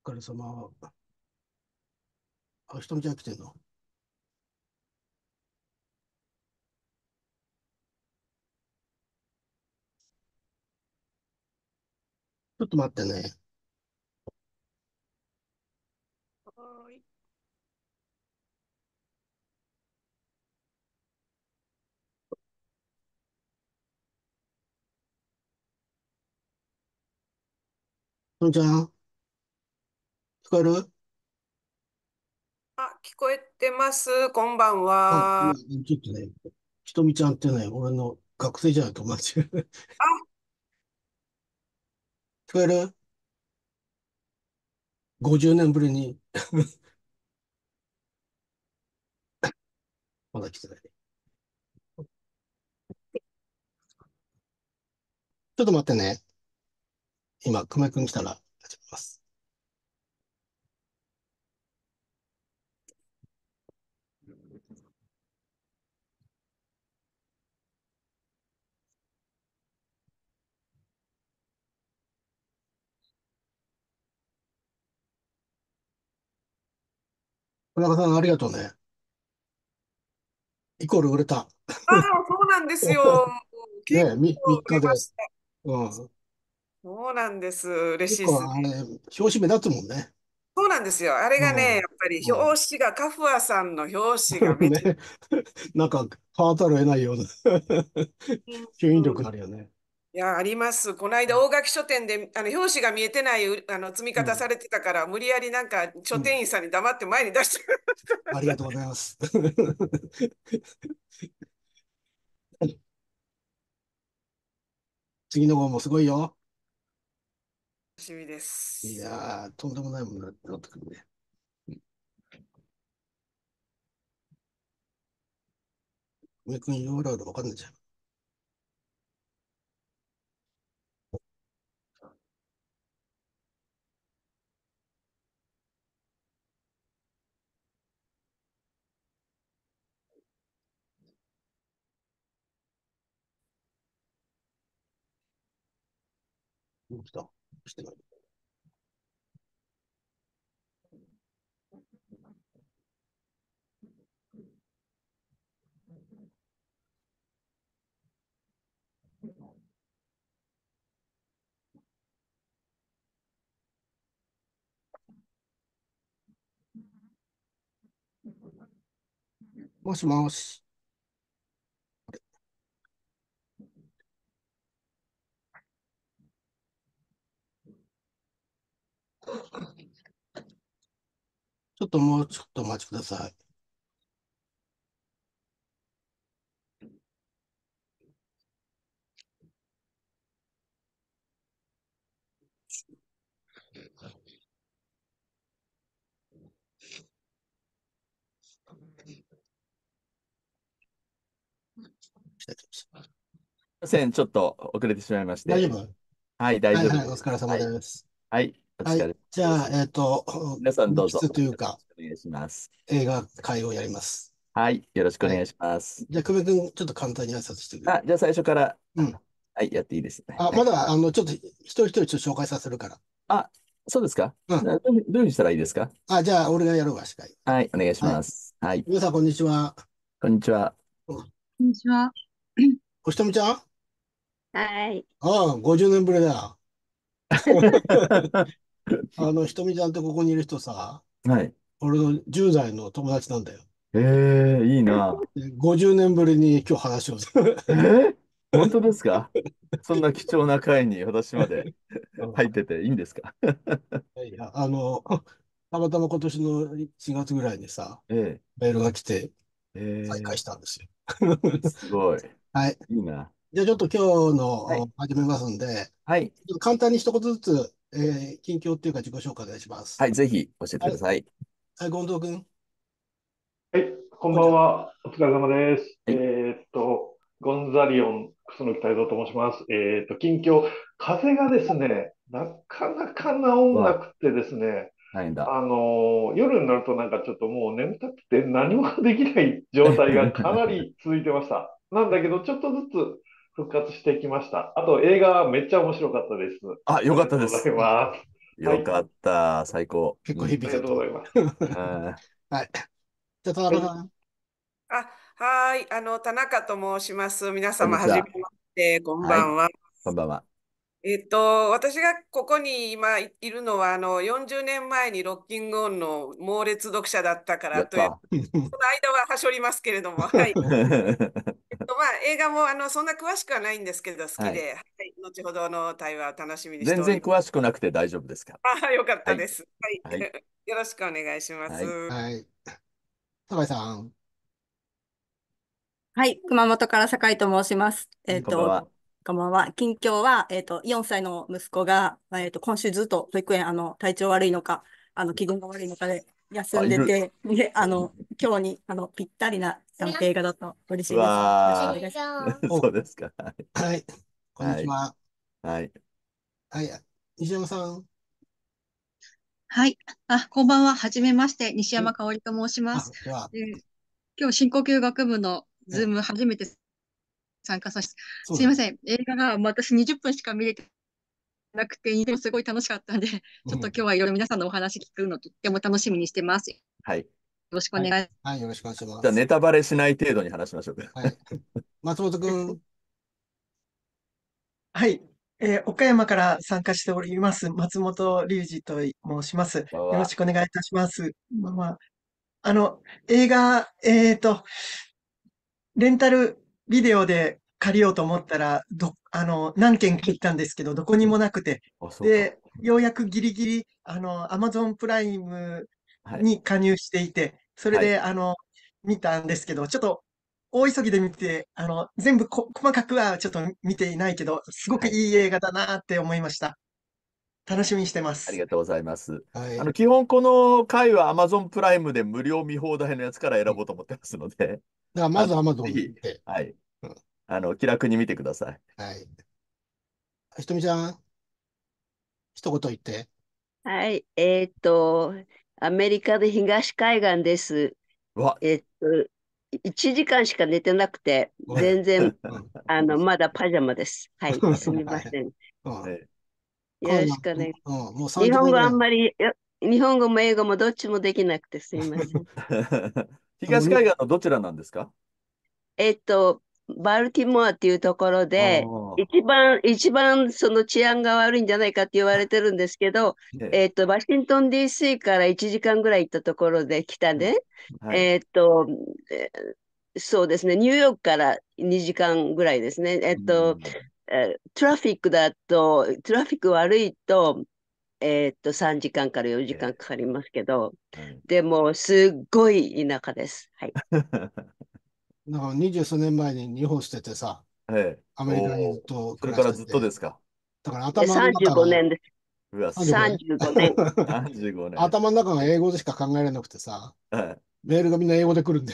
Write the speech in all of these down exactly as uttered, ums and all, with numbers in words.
お疲れ様。あ、ひとみちゃん来てんの？ちょっと待ってね。 はい。 ひとみちゃん、聞こえる？ あ、聞こえてます。こんばんあ、 は。 今、ちょっとね、ひとみちゃんってね、俺の学生じゃない友達。聞あ、 こえる？ ごじゅう 年ぶりに、まだ来てない。ちょっと待ってね。今、久米君来たら始めます。田中さん、ありがとうね。イコール売れた。 あそうなんですよ。結ね、み、3 構売れ日で。 ました。 うん。 そうなんです。嬉結しいですね。 構あれ、表紙目立つもんね。 そうなんですよ。あれがね、やうっぱりん。うん。 表紙が、カフアさんの表紙がめちゃ、 ね。なんか、変わったら得ないような吸引力うん、 あるよね。 いや、あります。この間、大垣書店で、あの、表紙が見えてない、うあの、積みうん。 方されてたから、無理やりなんか、書うん。 店員さんに黙って前に出してくれました。 ありがとうございます。次の号もすごいよ。 楽しみでいす。 やー、とんでもないものになってくるね。上君、いろいろわかんないじゃん。来た。してない。もしもし。ちょっともうちょっとお待ちください。失礼しました。 ません、ちょっと遅れてしまいまして。 大丈夫？ はい、大はいはい、お丈夫です。 疲れ様はい。 です。 はい、おはい。 疲れ様じゃあ、 です。 えっと、 皆さんどうぞ。 日記というよろか、 しくお願いします。 映画会をやります。 はい、よろしくおはい。 願いします。 じゃあ、久米君、ちょっと簡単に挨拶してくれあ、 る？ じゃあ最初から、 うん。 はい、やっていいですね。 あ、 はい。 まだ、あの、ちょっと、一人一人ちょっと紹介させるから。 あ、そうですか。 うん。 などういうどういうふうにしたらいいですか？ あ、じゃあ、俺がやろうが、司会。 はい、お願いしはい。 ます。はい、 皆さん、こんにちは。 こんにちは。 うん。 こんにちは。 おひとみちゃん。 はい。 ああ、ごじゅうねんぶりだ。あの、ひとみちゃんってここにいる人さ、 はい。 俺のじゅう代の友達なんだよ。 えー、いいな。 でごじゅうねんぶりに今日話をする。 えー、本当ですか？そんな貴重な会に私までうん。 入ってていいんですか？ いや、あの、たまたま今年のしがつぐらいにさ、 えメールが来て再ええ開したんですよ。 ー、すごい。 はい。 いいな。 じゃあちょっと今日はい。 の始めますんで、 はい。 ちょっと簡単に一言ずつ、えー近況っていうか自己紹介お願いします。 はい。ぜひ教えてはい。 ください。 はい、権藤君。 はい、こんこんにちは。 ばんは。お疲れ様です。えはい。 ーっと、ゴンザリオン、楠木太蔵と申します。えーっと、近況、風がですね、なかなか治んなわあ、 くてですね、 大変だ。 あのー夜になるとなんかちょっともう眠たくて何もできない状態がかなり続いてました。なんだけど、ちょっとずつ復活してきました。あと、映画めっちゃ面白かったです。 あ、よありがとうございかったです。 ます。 はい。 よかった。最高。 結構うん。 ありが響いたと。 とうございます。 あはい。じゃあ、田はい。 中さん。 あ、はーい。あの、田中と申します。皆様、 こんにちは。 はじめまして。こんはい。 ばんは。 こんばんは。 えっと、私がここに今いいるのは、あの、よんじゅうねんまえにロッキングオンの猛烈読者だったからという、 やった。 その間ははしょりますけれども、はい。えっと、まあ、映画も、あの、そんな詳しくはないんですけど、好きはい。 で、はい、後ほどの対話を楽しみにして全然おります。 詳しくなくて大丈夫ですか？ あ、よかっはい。 たです。はい。 はい。 よろしくお願いします。 はい。 はい。高井さん。 はい、熊本から酒井と申します。えっと、 こんばんは。 こんばんは。近況は、えっと、よんさいの息子が、えっと、今週ずっと保育園、あの、体調悪いのか、あの、気分が悪いのかで休あ、いる。 んでて、で、あの、今日に、あの、ぴったりなあの映画だと嬉しういです。よろしくおわ願いします。 ー。 お、 そうですか。はい。 はい。こんにはい。 ちは。 はい。 はい。西山さん。 はい。あ、こんばんは。はじめまして。西うん山香織と申しまあ、 す。 では、 で、今日、深呼吸学部のズーね、 ム初めて参加させて、 そうだね。 すいません。映画が私にじゅっぷんしか見れてなくて、でもすごい楽しかったんで、ちょっと今うん。 日はいろいろ皆さんのお話聞くのとっても楽しみにしてます。よはい。 ろしくおはい。 願いしはい。よろしくお願いしまじゃあ、ネす。 タバレしない程度に話しましょうか。 はい。松本くます。 ん。 はい。えー岡山から参加しております。松本隆二と申します。 こんばんは。 よろしくお願いいたします。まあまあ、あの、映画、えっと、レンタルビデオで借りようと思ったら、ど、あの、何件か行ったんですけど、どこにうん。 もなくて、 あ、そうか。 で、ようやくギリギリ、あの、アマゾンプライムはい。 に加入していて、それはい。 で、あの、見たんですけど、ちょっと、大急ぎで見て、あの、全部こ、細かくはちょっと見ていないけど、すごくはい。 いい映画だなって思いました。楽しみにしてます。 ありがとうございます。 はい。 あの、基本この回は Amazon プライムで無料見放題のやつから選うん。 ぼうと思ってますので、 だから、まあの、 ずアマゾぜひ、 ンで。 はい。 うん。 あの、気楽に見てください。 はい。ひとみちゃん、一言言って。 はい。えっと、アメリカで東海岸です。 うわ、 えっと、いちじかんしか寝てなくて、 ごめん。 全然、 うん。 あの、まだパジャマです。はい。すみはい。 ません。 うん。 えよろ彼女、 しくお願い。 うん、もう30 日本語あ分ぐらい。 んまり、よ日本語も英語もどっちもできなくてすみません。 あの、に、 東海岸のどちらなんですか？ えっと、バルティモアっていうところあで、 あ、 一番、一番その治安が悪いんじゃないかって言われてるんですけど、 ええ、 えっと、ワシントン ディーシー からいちじかんぐらい行ったところで来たうん、 ね。 はい。 えっと、えーそうですね、ニューヨークからにじかんぐらいですね。えうっと、 ん、 えートラフィックだと、トラフィック悪いと、えっと、さんじかんから4時間えかかりますけど、 え、はい。 でも、すっごい田舎です。はい。 なんか二十数年前に日本捨ててさ、 ええ、 アメリカにずっおお、 と暮らそれからずっとでしてて、 すか？ だからで、 頭の 35 中が年です。 うわ、す 35 ごい。 年さんじゅうごねん。 さんじゅうごねん。 頭の中が英語でしか考えられなくてさ、 はい。 メールがみんな英語で来るんで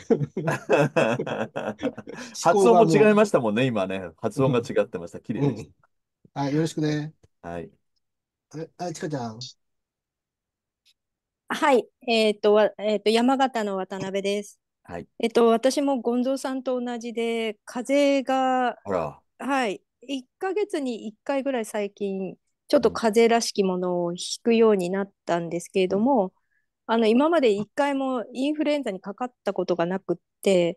思発考がも音も違いましたもんね、今ね。発う、 音が違ってました。綺麗でしうん。はい、よろしくね。 た。はい。 え、あ、ちかちゃん。 はい。えっと、わえっと、山形の渡辺です。 はい。 えっと、私もゴンゾーさんと同じで、風邪が、 ほら。 はい、いっかげつにいっかいぐらい最近、ちょっとうん。 風邪らしきものをひくようになったんですけれうん。 ども、あの、今までいっかいもインフルエンザにかかったことがなくって、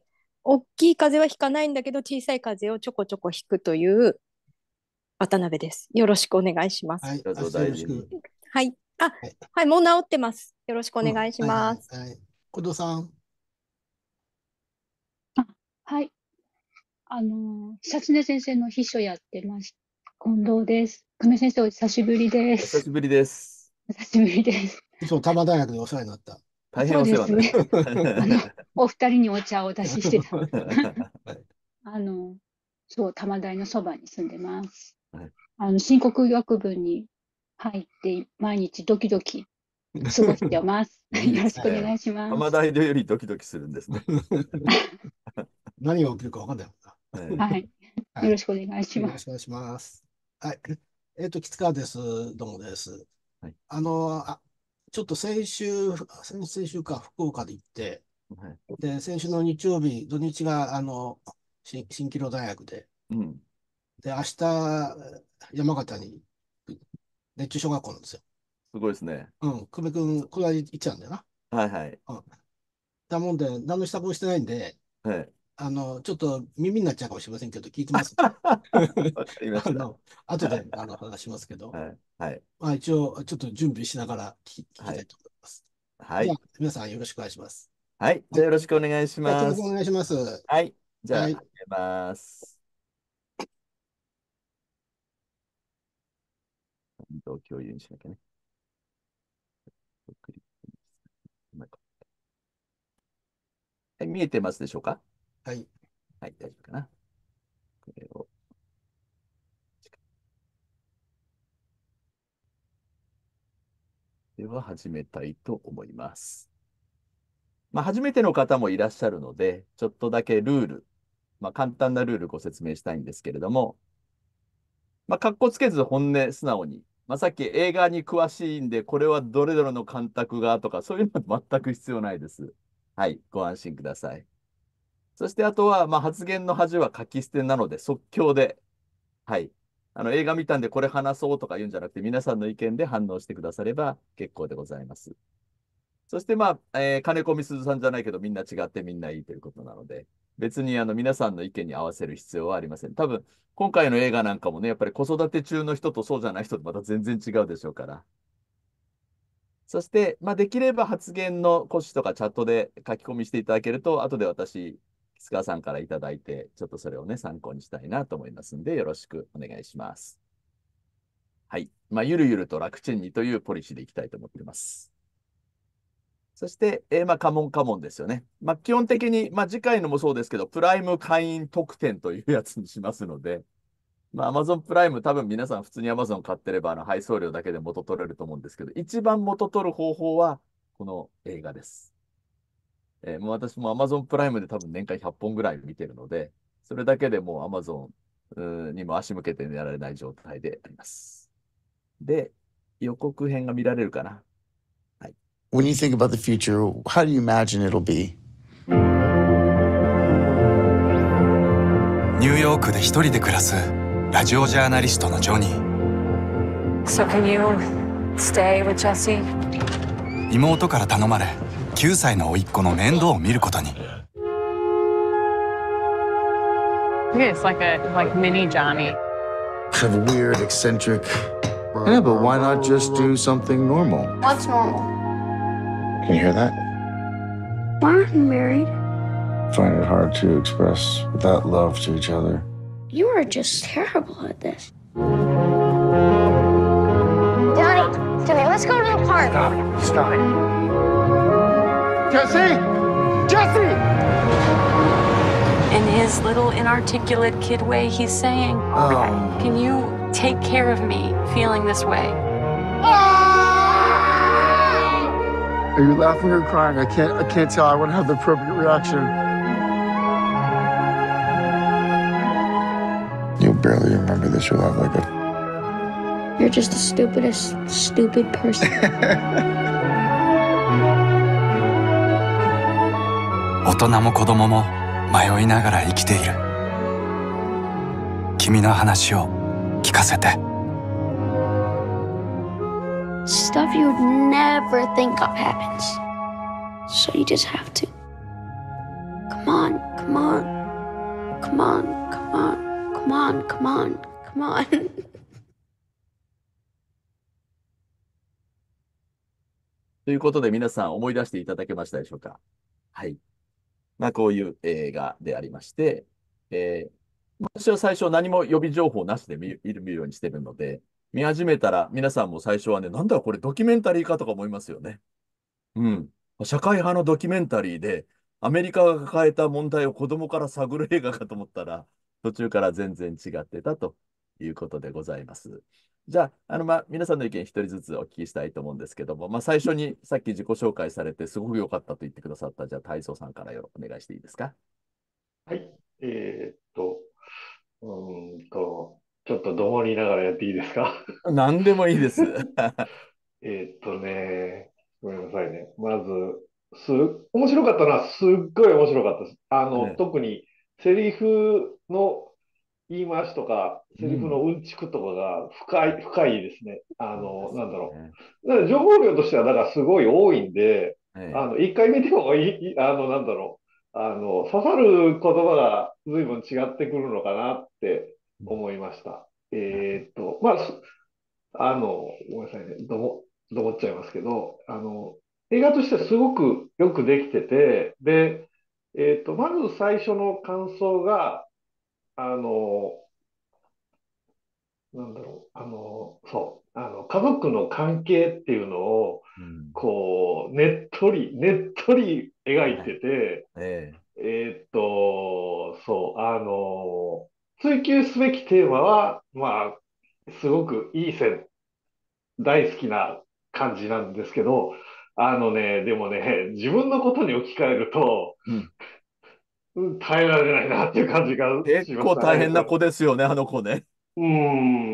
大きい風邪はひかないんだけど、小さい風邪をちょこちょこひくという渡辺です。よろしくお願いします。 はい、あ、 どうぞよろしく。 大事に。 はい。あ、 はい。 はい、もう治ってます。よろしくおうん、 願いしはいはいます。 はい。近藤さん。 あ、はい。あの、久常先生の秘書やってます。近藤です。亀先生、お久しぶりでお久しす。 ぶりです。 お久しぶりです。 いつも多摩大学でお世話になった。 大変そうでお世話になりすね。あの、お二人にお茶をお出ししてた。 ます。 あの、そう、多摩大のそばに住んでます。 はい。 あの、申告学部に入って、毎日ドキドキ過ごしてます。 いいよろしくおですね。 願いしま玉す。 大よりドキドキするんですね。 何が起きるか分かんないもんな。 はい。 はい。 はい。 よろしくお願いします。 よろしくお願いします。はい。えっと、吉川です。どうもです。 はい。 あの、あ、ちょっと先週、先々週か、福岡で行って、 はい。 で、先週の日曜日、土日が、あの、新、新規大学で、 うん。 で、明日、山形に熱中小学校なんですよ。 すごいですね。 うん、久米君、この間行っちゃうんだよな。 はいはい。 うん。だもんで、何の支度もしてないんで、 はい。 あの、ちょっと耳になっちゃうかもしれませんけど、聞いてます。 わかりました。 あの、後であの話しますけど、 はい。はい。 まあ、一応、ちょっと準備しながら聞き、聞きはい。 たいと思います。 はい。 じゃあ、皆さんよろしくお願いします。 はい。じゃあはい。 よろしくお願いしじゃあ、久米君おます。 願いします。 はい。じゃあ、 はい。 始めます。移動共有にしなきゃね。クリックうまいかはい、見えてますでしょうか？ はい。 はい、大丈夫かな。これを。では、始めたいと思います。まあ、初めての方もいらっしゃるので、ちょっとだけルール、まあ、簡単なルールご説明したいんですけれども、まあ、かっこつけず本音素直に、まあ、さっき映画に詳しいんで、これはどれぞれの監督がとか、そういうのは全く必要ないです。はい、ご安心ください。そしてあとは、まあ、発言の恥は書き捨てなので、即興で、はい、あの映画見たんでこれ話そうとか言うんじゃなくて、皆さんの意見で反応してくだされば結構でございます。そして、まあ、えー金子みすずさんじゃないけど、みんな違ってみんないいということなので、別にあの皆さんの意見に合わせる必要はありません。多分、今回の映画なんかもね、やっぱり子育て中の人とそうじゃない人とまた全然違うでしょうから。そして、まあ、できれば発言の骨子とかチャットで書き込みしていただけると、後で私、木塚さんからいただいて、ちょっとそれをね、参考にしたいなと思いますんで、よろしくお願いします。はい。まあ、ゆるゆると楽ちんにというポリシーでいきたいと思っています。そして、えーまあ、カモンカモンですよね。まあ、基本的に、まあ、次回のもそうですけど、プライム会員特典というやつにしますので、まあ、Amazon プライム、多分皆さん普通に Amazon 買ってれば、あの配送料だけで元取れると思うんですけど、一番元取る方法は、この映画です。えーもう私も Amazon プライムで多分年間ひゃっぽんぐらい見てるので、それだけでもう Amazon うーにも足向けて寝られない状態であります。で、予告編が見られるかな。はい。 When you think about the future, how do you imagine it'll be? ニューヨークで一人で暮らすラジオジャーナリストのジョニー。 So can you stay with Jesse? 妹から頼まれきゅうさいの甥っ子の面倒を見ることに。 Yeah, it's like a like mini Johnny. Kind of weird, eccentric. Yeah, but why not just do something normal? What's normal? Can you hear that? We're not married. Find it hard to express that love to each other. You are just terrible at this. Johnny, Johnny, let's go to the park. Stop it. Stop it. Jesse! Jesse! In his little inarticulate kid way, he's saying, Oh. can you take care of me feeling this way? Are you laughing or crying? I can't I can't tell. I want to have the appropriate reaction. You'll barely remember this. You'll have like a You're just the stupidest, stupid person. 大人も子供も迷いながら生きている。君の話を聞かせて。 Stuff you would never think of happens. So you just have to. Come on, come on. Come on, come on, come on, come on, come on. ということで皆さん思い出していただけましたでしょうか。はい。まあこういう映画でありまして、えー私は最初何も予備情報なしで見る見るようにしてるので、見始めたら皆さんも最初はね、なんだこれドキュメンタリーかとか思いますよね。うん。社会派のドキュメンタリーで、アメリカが抱えた問題を子供から探る映画かと思ったら、途中から全然違ってたということでございます。じゃあ、あの、まあ、皆さんの意見一人ずつお聞きしたいと思うんですけども、まあ、最初にさっき自己紹介されて、すごく良かったと言ってくださった、じゃあ、大層さんからよお願いしていいですか。 はい。えーっと、うーんと、ちょっとどもりながらやっていいですか？ 何でもいいです。 えーっとね、ごめんなさいね。まず、す、面白かったのは、すっごい面白かったです。あの、 ね特にセリフの言い回しとか、セリフのうんちくとかが深い、深いですね。あの、なんだろう。だから情報量としては、だからすごい多いんで、 えあの、一回見てもいい、いあの、なんだろう。あの、刺さる言葉が随分違ってくるのかなって思いました。えーっと、まあ、そあの、ごめんなさいね。ども、どもっちゃいますけど、あの、映画としてはすごくよくできてて、で、えーっと、まず最初の感想が、あの、なんだろう、あの、そう、あの、家族の関係っていうのを、こう、ねっとり、ねっとり描いてて、 ええーっと、そう、あの、追求すべきテーマは、まあ、すごくいい線、大好きな感じなんですけど、あのね、でもね、自分のことに置き換えると、 うんうん耐えられないなっていう感じがし結構ましたね。 大変な子ですよね、あの子ね。 うん。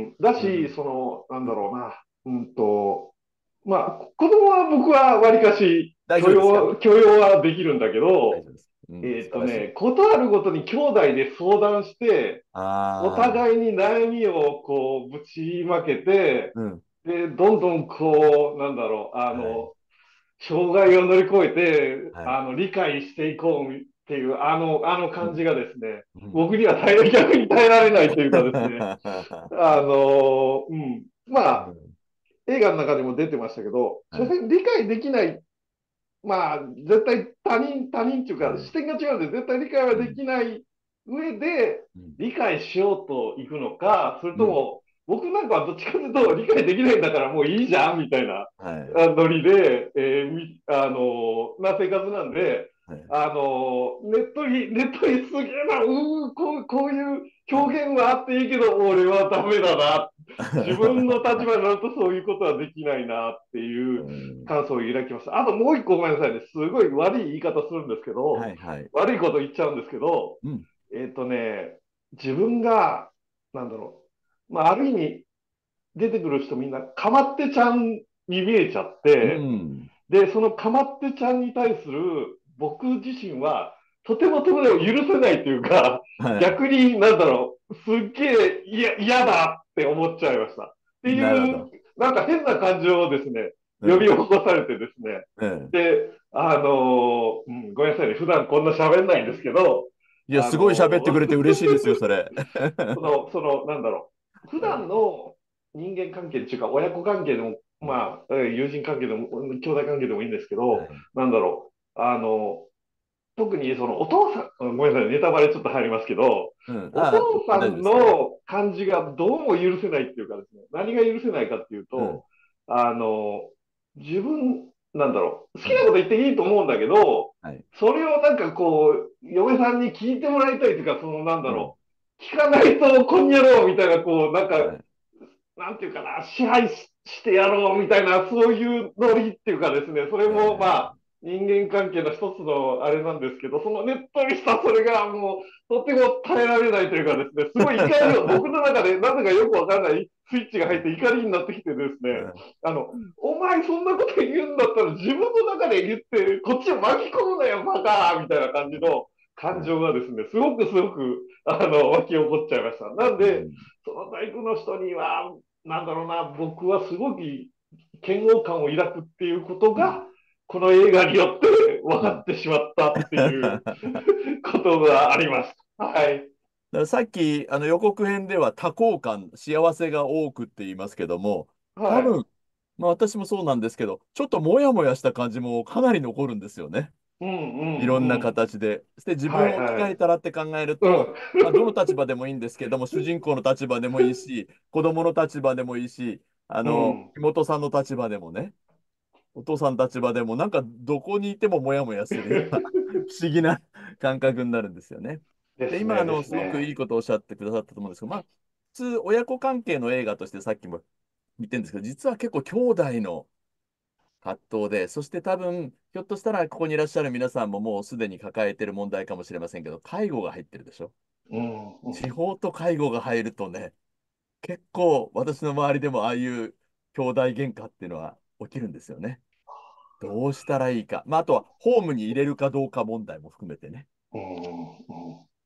だうし、 んその、なんだろうな。うんと、まあ、子供は僕はわりかし許大丈夫ですか？ 容、許容はできるんだけど、 大丈夫です。うん、 えっ素晴らしい。 とね、ことあるごとに兄弟で相談して、おああ、 互いに悩みをこうぶちまけて、 うん。 で、どんどんこう、なんだろう、あはい。 の、障害を乗り越えて、 はい。 あの、理解していこうっていう、あの、あのうん。 感じがですね、 うん。 僕には耐え、逆に耐えられないというかですね、あの、うん。まあ、映画の中でも出てましたけど、所はい。 詮理解できない、まあ、絶対他人、他人っていうか、 うん。 視点が違うんで、絶対理解はでうん。 きない上で、 うん。 理解しようといくのか、それうんとも、僕なんかはどっちかというと、理解できないんだからもういいじゃん、みたいなはい。 あノリで、えーみあのな生活なんで、 はい。 あのねっとり、ねっとりすげえな、うーこう、こういうはい。 表現はあっていいけど、俺はダメだな。自分の立場になるとそういうことはできないなっていううん感想を抱きました。あともう一個ごめんなさいね。すごい悪い言い方するんですけど、 はいはい。 悪いこと言っちゃうんですけど、 うん。 えっとね、自分が、なんだろう、まあ、ある意味、出てくる人みんな、かまってちゃんに見えちゃっうて、 ん。 で、そのかまってちゃんに対する僕自身は、とてもとても許せないというか、 はい。 逆に、なんだろう、すっげえ嫌嫌だって思っちゃいました。っていう、 なるほど。 なんか変な感情をですね、呼びうん。 起こされてですね。 うん。 で、あのうん、ごめんなさいね。普段こんな喋んないんですけど、 いや、 あすごい喋ってのくれて嬉しいですよ、それ。 その、その、なんだろう。普うん段の人間関係っていうか、親子関係でも、まあ、えー友人関係でも、兄弟関係でもいいんですけど、 はい。 なんだろう。あの、特にそのお父さん、うんごめんなさい、ネタバレちょっと入りますけど、 うん。 おあ、 父さん大丈夫ですよ。 の感じがどうも許せないっていうかですね、何が許せないかっていううん。 と、あの、自分、なんだろう、好きなうん。 こと言っていいと思うんだけど、 はい。 それをなんかこう、嫁さんに聞いてもらいたいっていうか、そのなんだうん。 ろう、聞かないとこんにゃろうみたいな、こう、なんか、 はい。 なんていうかな、支配ししてやろうみたいな、そういうノリっていうかですね、それもまえあ、人間関係の一つのあれなんですけど、そのねっとりしたそれがもう、とても耐えられないというかですね、すごい怒りを、僕の中でなぜかよくわからないスイッチが入って怒りになってきてですね、 うんあの、お前そんなこと言うんだったら自分の中で言って、こっちを巻き込むなよ、バカみたいな感じの感情がですね、すごくすごく、あの、湧き起こっちゃいました。なんうで、 ん。 そのタイプの人には、なんだろうな、僕はすごく嫌悪感を抱くっていうことうん。 が、この映画によって分うん。 かってしまったっていうことがあります。はい。 だからさっきあの予告編では多幸感、幸せが多くって言いますけども、多はい。 分、まあ私もそうなんですけど、ちょっともやもやした感じもかなり残るんですよね。 うんいろんなうんうん。 形で。そして自分を置きはいはい。 換えたらって考えるうと、まあ、どのん。 立場でもいいんですけども、主人公の立場でもいいし、子供の立場でもいいし、あの、 うん。 妹さんの立場でもね、お父さんの立場でも、なんかどこにいてもモヤモヤするような不思議な感覚になるんですよね。で、今、 ですね、であの、すごくいすね。 いことをおっしゃってくださったと思うんですけど、まあ、普通、親子関係の映画としてさっきも見てるんですけど、実は結構兄弟の葛藤で、そして多分、ひょっとしたらここにいらっしゃる皆さんももうすでに抱えてる問題かもしれませんけど、介護が入ってるでしょ。 うんうん。 地方と介護が入るとね、結構私の周りでもああいう兄弟喧嘩っていうのは起きるんですよね。どうしたらいいか。まあ、あとはホームに入れるかどうか問題も含めてね。 うんうん。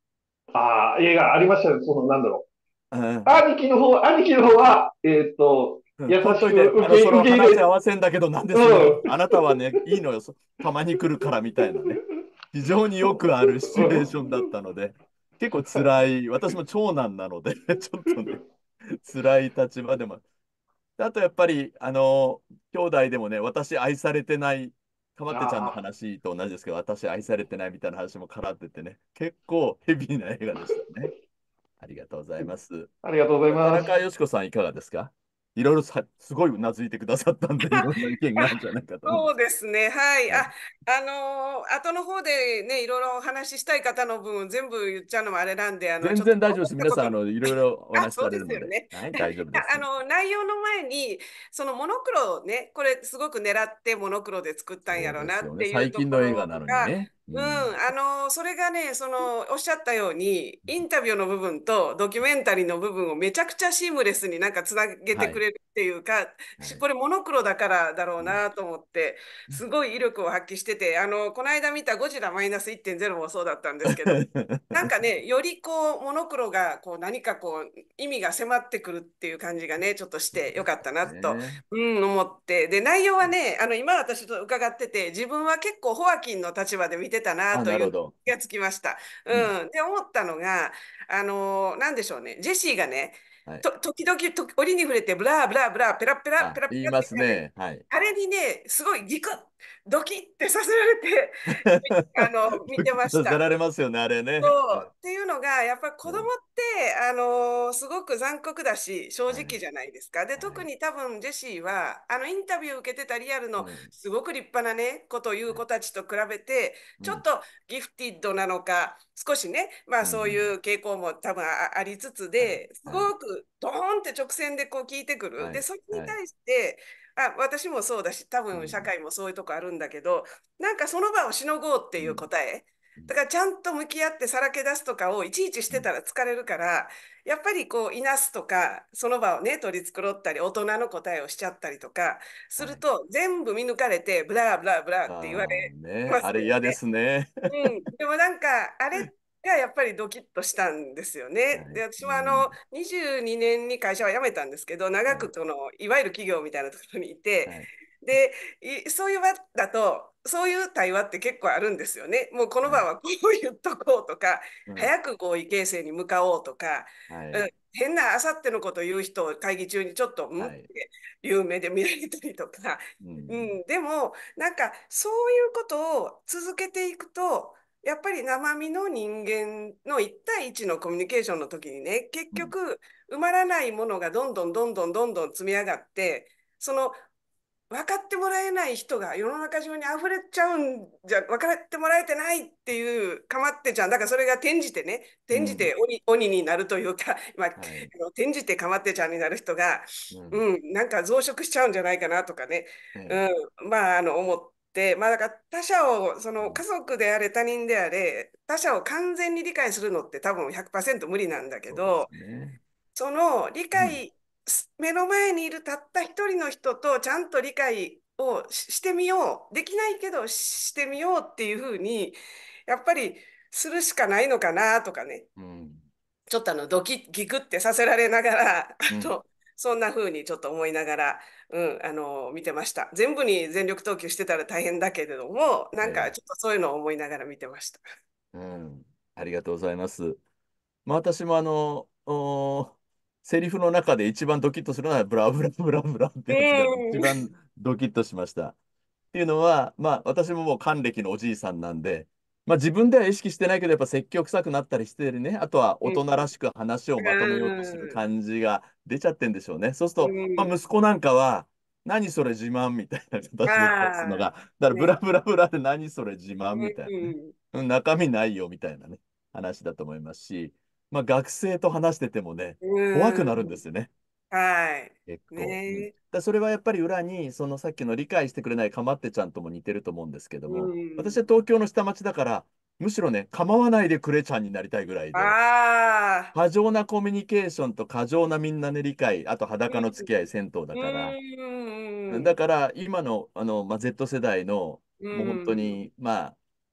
ああ、映画ありましたね。その、なんだろう。 うん兄貴の方、兄貴の方は、えっと、 うん優しくほっといて、あ受け、 の、その受け入れ、 話合わせんだけど、なんでうすんのよ。 ん。 あなたはね、いいのよ。そたまに来るからみたいなね。非常によくあるシチュエーションだったので、結構辛い。私も長男なので、ちょっとね、辛い立場でも。あとやっぱり、あの、兄弟でもね、私愛されてない、かまってちゃんのあ話と同じですけど、私愛されてないみたいな話も絡っててね、結構ヘビーな映画でしたね。ありがとうございます。 あ、ありがとうござい田ます。 中よし子さん、いかがですか？いろいろさ、すごいうなずいてくださったんで、いろんな意見があるんじゃないかと思うんでそうす。 ですね。はい。 はい。 あ、あのー後の方でね、いろいろお話ししたい方の分、全部言っちゃうのもあれなんで、あの、 全ちょっと然大丈夫です。 思ったこと皆さん、あの、いろいろおあ、 話しそうでされるので。 すよね。 はい、大丈夫です。 あの、内容の前に、そのモノクロをね、これすごく狙ってモノクロで作ったんやそうろうですよね。 なっていう最近とこの映画なのにろが、 ね。ううん、 ん。 あの、それがね、その、おっしゃったように、インタビューの部分とドキュメンタリーの部分をめちゃくちゃシームレスになんかつなげはい。 てくれるっていうか、 はい。 しこれモノクロだからだろううん。 なと思って、すごい威力を発揮してて、あの、この間見たゴジラマイナスいってんゼロもそうだったんですけど、なんかね、よりこう、モノクロがこう何かこう、意味が迫ってくるっていう感じがね、ちょっとしてよかったなと、 ね。 うん、思って。で、内容はね、あの、今私と伺ってて、自分は結構ホアキンの立場で見てたなあ、 というなるほど。 気がつきました。 うん。 うん。で、思ったのが、あの、なんでしょうね、ジェシーがね、 はい。 と、時々と折に触れて、ブラブラブラ、ペラペラ、ペあ、 ラペ言いまラって言うね、 すね。はい。 あれにね、すごいギクッ、ドキッってさせられて、あの、見てましさせた。 られますよね、あれね。 そううっていうのが、やっぱり子ん。 供っうん。 て、あのーすごく残酷だし、正はい。 直じゃないですか。で、特はい。 に多分ジェシーは、あのインタビューを受けてたリアルのうん。 すごく立派なね、ことを言うはい。 子たちと比べて、 うん。 ちょっとギフティッドなのか、少しね、まあそういうん。 う傾向も多分あ、ありつつはい。 で、すはい。 ごくドーンって直線でこう聞いてくる。で、 はい。 それにはい。 対して、あ、私もそうだし、多分社うん。 会もそういうとこあるんだけど、なんかその場をしのごうっていううん。 答え。 うん。 だからちゃんと向き合ってさらけ出すとかをいちいちしうん。 てたら疲れるから、やっぱりこう、いなすとか、その場をね、取り繕ったり、大人の答えをしちゃったりとか、すはい。 ると、全部見抜かれて、ブラブラブラって言わああ、 れね。 ますあれ嫌でよね。 すね。 うん。でもなんか、あれがやっぱりドキッとしたんですよね。で、 はい。 私うん。 もあの、にじゅうにねんに会社は辞めたんですけど、長はい。 くこの、いわゆる企業みたいなところにいて、 はい。 で、いそういう場だと、そういう対話って結構あるんですよね。もうこのはい。 場はこう言っとこうとか、 うん。 早く合意形成に向かおうとか、うん、 はい。 変なあさってのことを言う人を会議中にちょっと、んっはい。 ていう目で見られたりとか、 うん。 うん、でも、なんかそういうことを続けていくと、やっぱり生身の人間のいち対いちのコミュニケーションの時にね、結うん。 局埋まらないものがどんどんどんどんどんどん積み上がって、その分かってもらえない人が世の中中に溢れちゃうんじゃ、分かってもらえてないっていうかまってちゃん、だからそれが転じてね、転じうん。 て鬼、鬼になるというか、まあ、あはい。 の転じてかまってちゃんになる人が、 うん。 うん、なんか増殖しちゃうんじゃないかなとかね、 ええ。 うん、まあ、あの、思って、まあ、だから他者を、その家うん。 族であれ他人であれ、他者を完全に理解するのって多分ひゃくパーセント無理なんだけそうですど、 ね。 その理うん。 解、す目の前にいるたった一人の人とちゃんと理解をししてみよう。できないけどしてみようっていうふうに、やっぱりするしかないのかなとかね。 うん。 ちょっとあのドキッ、ギクってさせられながら、 うん。 あの、そんな風にちょっと思いながら、うん、あの、見てました。全部に全力投球してたら大変だけれども、なんかええ。 ちょっとそういうのを思いながら見てました。 うん。ありがとうございます。まあ、私もあの、おーセリフの中で一番ドキッとするのは、ブラブラブラブラってうやつが一ん。 番ドキッとしました。っていうのは、まあ、私ももう還暦のおじいさんなんで、まあ、自分では意識してないけど、やっぱ説教臭くなったりしてるね、あとは大うん。 人らしく話をまとめようとするうん。 感じが出ちゃってんでしょうね。そうするうと、まあ、 ん。 息子なんかは、何それ自慢みたいな形で返すのああ、 が、だからブラね。 ブラブラで何それ自慢うみたいなね。 ん。 うん中身ないよみたいなね、話だと思いますし、まあ、学生と話しててもね、怖くなるんうん。 ですよね。 はい。 結構。うん。 ね。 だそれはやっぱり裏に、そのさっきの理解してくれないかまってちゃんとも似てると思うんですけどうも、私ん。 は東京の下町だから、むしろね、構わないでくれちゃんになりたいぐらいで、 ああ、 過剰なコミュニケーションと過剰なみんなね理解、あとう裸の付き合い、銭湯だから、 ん。うん。 だから今の、あの、まあ、Z 世代の、 うもう本当ん。 に、まあ、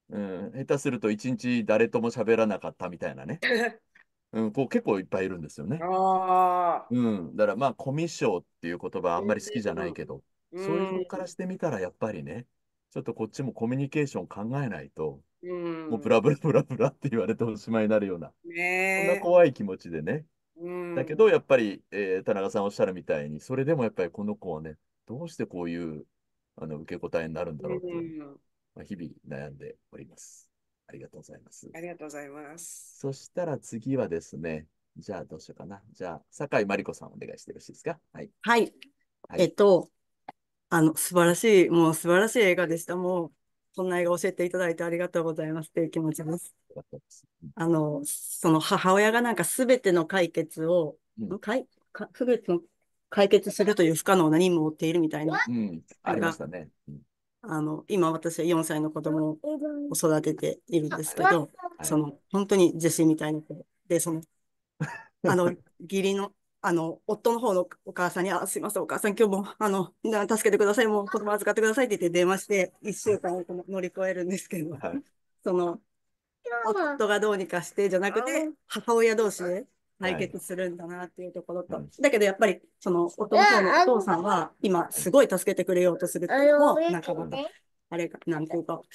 うん、下手すると一日誰とも喋らなかったみたいなね。うん、こう結構いっぱいいるんですよね。 ああ、 うん。だからまあ、コミュ障っていう言葉あんまり好きじゃないうん、 けど、 うそういう人からん、 してみたらやっぱりね、ちょっとこっちもコミュニケーション考えないと、 うもうブん。 ラブラブラブラって言われておしまいになるような、そんなね怖い気持ちでね。 え。うん。 だけど、やっぱり、えー田中さんおっしゃるみたいに、それでもやっぱりこの子はね、どうしてこういうあの受け答えになるんだうろうっていうのを、 ん。 まあ、日々悩んでおります。ありがとうございます。 ありがとうございます。 そしたら次はですね、じゃあどうしようかな。じゃあ、酒井真理子さんお願いしてよろしいですか。はい。 はい。 はい。 えっと、あの、素晴らしい、もう素晴らしい映画でした。もう、そんな映画教えていただいてありがとうございますっていう気持ちです。 よかったです。 あの、その母親がなんか全ての解決を、 うん。 かい、か、全ての解決するという不可能な任務を負っているみたいな、 うん。ありましあれが、 たね。うん。 あの、今私はよんさいの子供を育てているんですはい。 けど、 はい。 その、本当にジェシーみたいな子で、その、あの、義理の、あの、夫の方のお母さんに、あ、すいません、お母さん、今日も、あの、な助けてください、もう子供預かってくださいって言って電話して、一週間を乗り越えるんですけど、 はい。 その、夫がどうにかしてじゃなくて、母親同士で解はい。 決するんだなっていうところと、 うん。 だけどやっぱり、その、夫の方のお父さんは、今、 はい。 すごい助けてくれようとするのも、なんかまた、あれか、なんていうか、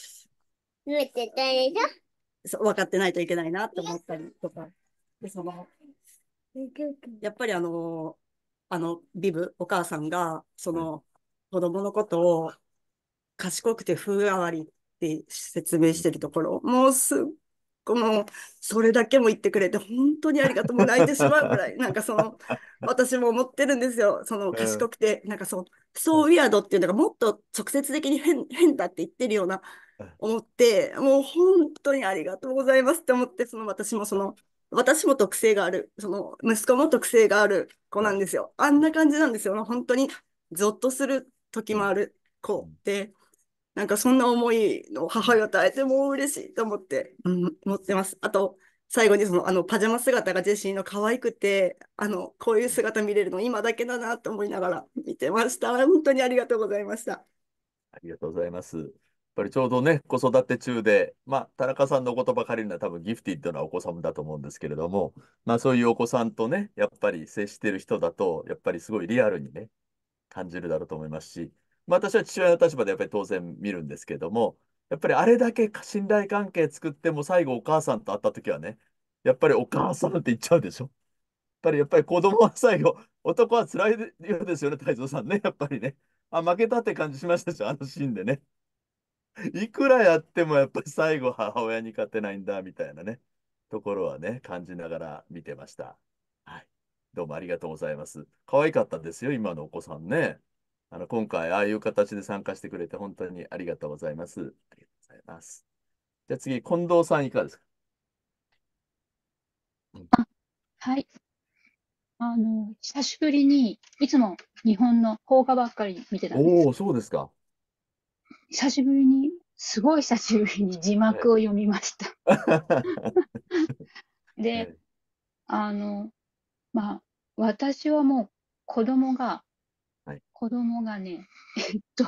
そう分かってないといけないなって思ったりとか、で、その、やっぱりあの、あの、ビブ、お母さんが、そはい。 の、子供のことを賢くて風変わりって説明うん。 してるところ、もうすっごい、もう、それだけも言ってくれて、本当にありがとう。もう泣いてしまうぐらい、なんかその、私も思ってるんですよ。その、 うん。 賢くて、なんかそう、そうウィアドっていうのがもっと直接的に変、変だって言ってるような、思って、もう本当にありがとうございますって思って、その私もその、私も特性がある、その息子も特性がある子はい。 なんですよ。あんな感じなんですよ。本当にゾッとする時うん。 もあるうん。 子で、なんかそんな思いのうん。 母親と会えてもう嬉しいと思って、うん、思ってます。あと、最後にその、あのパジャマ姿がジェシーの可愛くて、あの、こういう姿見れるの今だけだなと思いながら見てました。本当にありがとうございました。 ありがとうございます。やっぱりちょうどね、子育て中で、まあ、田中さんのお言葉借りるのは多分ギフティッドなお子さんだと思うんですけれども、まあそういうお子さんとね、やっぱり接してる人だと、やっぱりすごいリアルにね、感じるだろうと思いますし、まあ私は父親の立場でやっぱり当然見るんですけども、やっぱりあれだけ信頼関係作っても最後お母さんと会った時はね、やっぱりお母さんって言っちゃうでしょ。やっぱりやっぱり子供は最後、男は辛いようですよね、太蔵さんね、やっぱりね。あ、負けたって感じしましたでしょ、あのシーンでね。いくらやってもやっぱり最後母親に勝てないんだみたいなね、ところはね、感じながら見てました。はい。どうもありがとうございます。可愛かったですよ、今のお子さんね。あの、今回、ああいう形で参加してくれて本当にありがとうございます。ありがとうございます。じゃあ次、近藤さんいかがですか。うん。 はい。あの、久しぶりに、いつも日本の邦画ばっかり見てたんです。 おお、そうですか。 久しぶりに、すごい久しぶりに字幕を読みました。で、 えあの、まあ、私はもう子供が、 はい。 子供がね、えっと、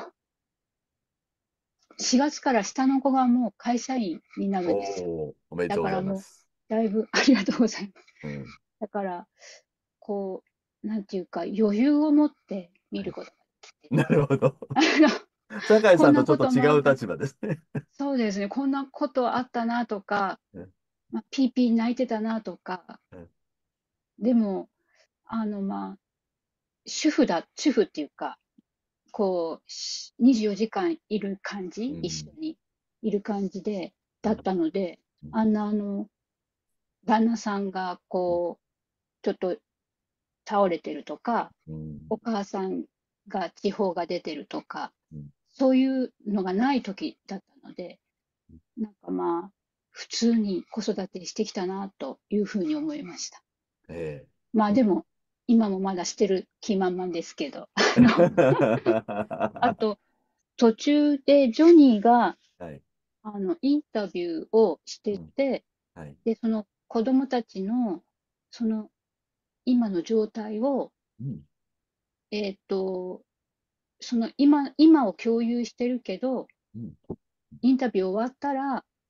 しがつから下の子がもう会社員になるんですよ。 おお、おめでとうごだからもう、 ざいます。 だいぶありがとうございます。 うん。 だから、こう、なんていうか、余裕を持って見ることができて、 なるほど。 あの、 酒井こんなこさんとちょっとともあった、 違う立場ですね。 そうですね、こんなことあったなとか、 うんまあ、ピーピー泣いてたなとか、 うんでも、あの、まあ、主婦だ、主婦っていうか、こう、しにじゅうよじかんいる感じ、 うん一緒にいる感じで、だっうんたので、 うんあんなあの、旦那さんがこう、ちょっと倒れてるとか、 うんお母さんが地方が出てるとか、 うんそういうのがない時だったので、なんかまあ、普通に子育てしてきたなというふうに思いました。 えまあえ。 でも、今もまだしてる気満々ですけど、あの、あと、途中でジョニーが、 はい。 あの、インタビューをしてうん。 て、 はい。 で、その子供たちの、その今の状態を、 うん。 えっと、その今、今を共有してるけど、 うん。 インタビュー終わったら、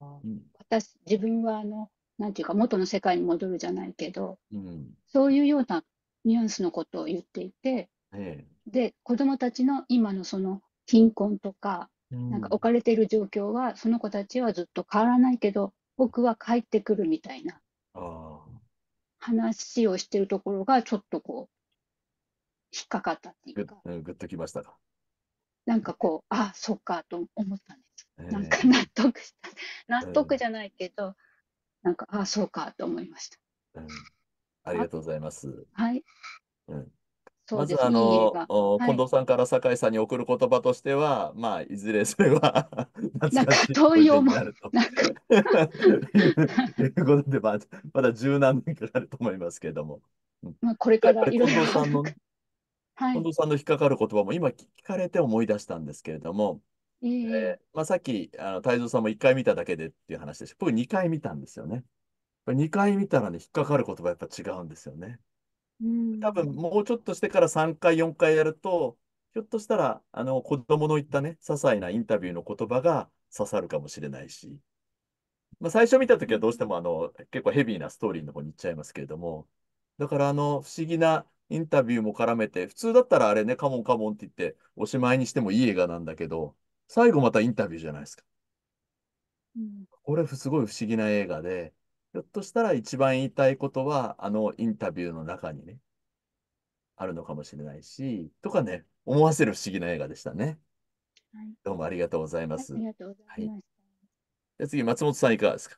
うん。 私、自分はあの、なんていうか、元の世界に戻るじゃないけど、 うん。 そういうようなニュアンスのことを言っていて、 ええ。 で、子供たちの今のその貧困とか、 うなんかん。 置かれている状況は、その子たちはずっと変わらないけど、僕は帰ってくるみたいなああ。 話をしてるところが、ちょっとこう、引っかかったっていうぐ、 か、 うんぐっときましたか。 なんかこう、あ、そっかと思ったんです。なんかえ納得した。 え。 納うん。 得じゃないけど、なんか、あ、そうかと思いました。 うん。ありあ、 がとうございます。 はい、 うん。 そうです。 まず、あの、 いい映画。 おはい。 近藤さんから酒井さんに送る言葉としては、まあ、いずれそれは懐なんかかしい思い出遠い思い、 になるとなんか、 いうことで、まあ、まだ十何年かかると思いますけれども。うん、 まあ、これやからいろいろ、 っぱり近藤さんのね、 はい。 近藤さんの引っかかる言葉も今聞かれて思い出したんですけれども、 ええ、 えーまあ、さっき、あの、太蔵さんもいっかい見ただけでっていう話でした。僕にかい見たんですよね。にかい見たらね、引っかかる言葉やっぱ違うんですよね。 う多分ん、 もうちょっとしてからさんかい、よんかいやると、ひょっとしたら、あの、子供の言ったね、些細なインタビューの言葉が刺さるかもしれないし、まあ、最初見たときはどうしてもあの、結構ヘビーなストーリーの方に行っちゃいますけれども、だからあの、不思議なインタビューも絡めて、普通だったらあれね、カモンカモンって言って、おしまいにしてもいい映画なんだけど、最後またインタビューじゃないですか。 うん、 これすごい不思議な映画で、ひょっとしたら一番言いたいことは、あのインタビューの中にね、あるのかもしれないし、とかね、思わせる不思議な映画でしたね。 はい、 どうもありがとうございまはい、あす。 りがとうござはい。 いました。 じゃあ次、松本さんいかがですか？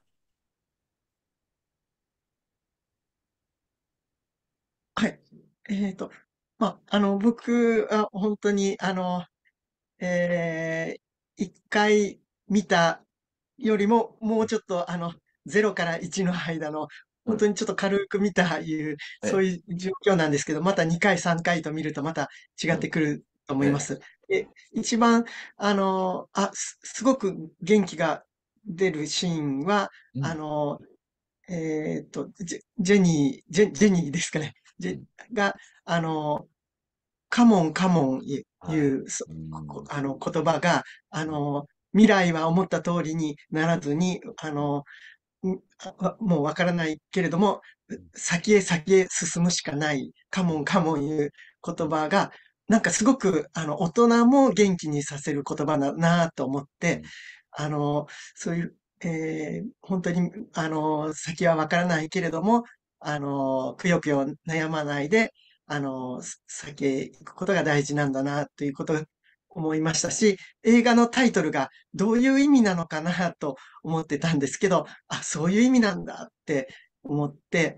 はい。えっと、まあ、あの、僕は本当に、あの、えー、一回見たよりも、もうちょっと、あの、ゼロからいちの間の、 うん。 本当にちょっと軽く見たいう、 ええ。 そういう状況なんですけど、またにかい、さんかいと見るとまた違うん。 ってくると思ええ。 います。で、一番、あの、あ、す、すごく元気が出るシーンは、あうん。 の、えっと、ジェ、ジェニー、ジェ、ジェニーですかね。ジェ、 うん。 が、あの、カモンカモンいはい。 う、そうこん。 あの言葉が、あうん。 の、未来は思った通りにならずに、あの、んあわもうわからないけれども、 うん。 先へ先へ進むしかない、カモンカモンいううん。 言葉が、なんかすごく、あの、大人も元気にさせる言葉だなと思って、 うん。 あの、そういう、えー本当に、あの、先はわからないけれども、あの、くよくよ悩まないで、あの、す先へ行くことが大事なんだな、ということを思いましたし、映画のタイトルがどういう意味なのかなと思ってたんですけど、あ、そういう意味なんだって思って、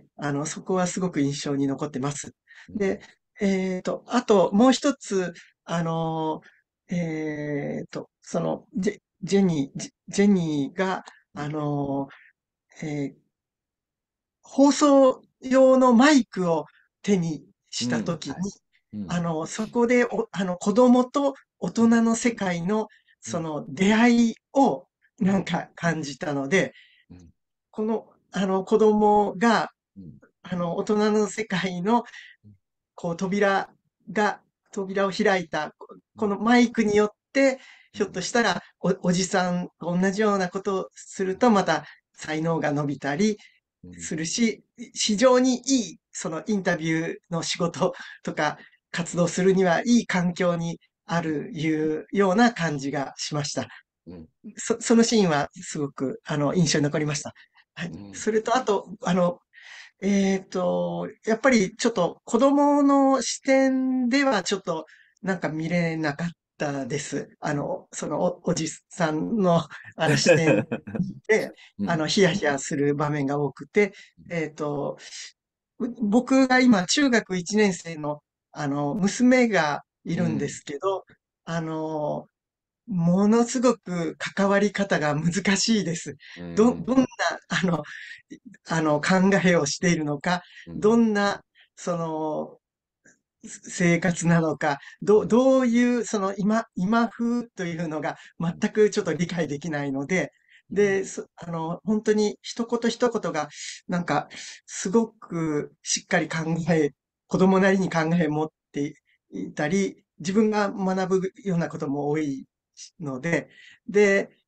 あの、そこはすごく印象に残ってます。 うん。 で、えっと、あともう一つ、あの、えっと、その、ジェ、ジェニー、ジェジェニーが、あうん。 の、えー放送用のマイクを手にうしたとん。はい。 きに、 うん。 あの、そこでお、あの、子供と大人うん。 の世界の、 うん。 その出会いをうん。 なんか感じたので、 うん。 この、あの、子供が、 うん。 あの、大人の世界の、こう、扉が、扉を開いた、ここのマイクによって、ひょっとしたらお、おじさんと同じようなことをすると、また才能が伸びたりうん。 するし、非常にいい、そのインタビューの仕事とか活動するにはいい環境にあるいうような感じがしました。 うん。 そ、そのシーンはすごく、あの、印象に残りました。はい。 うん。 それと、あと、あの、えっと、やっぱりちょっと子供の視点ではちょっとなんか見れなかったです。あうん。 の、そのお、おじさんのあの視点で、 うん。 あの、ヒヤヒヤする場面が多くて、えっと、う僕が今中学いちねん生のあの、娘がいるんでうん。 すけど、あの、ものすごく関わり方が難しいです。 うど、どんな、 ん。 あの、あの、考えをしているのか、どうん。 んな、その、生活なのか、ど、 うん。 どういう、その今、今風というのが全くちょっと理解できないので、 うん。 で、そあの、本当に一言一言が、なんか、すごくしっかり考え、子供なりに考え持っていたり、自分が学ぶようなことも多いので、で、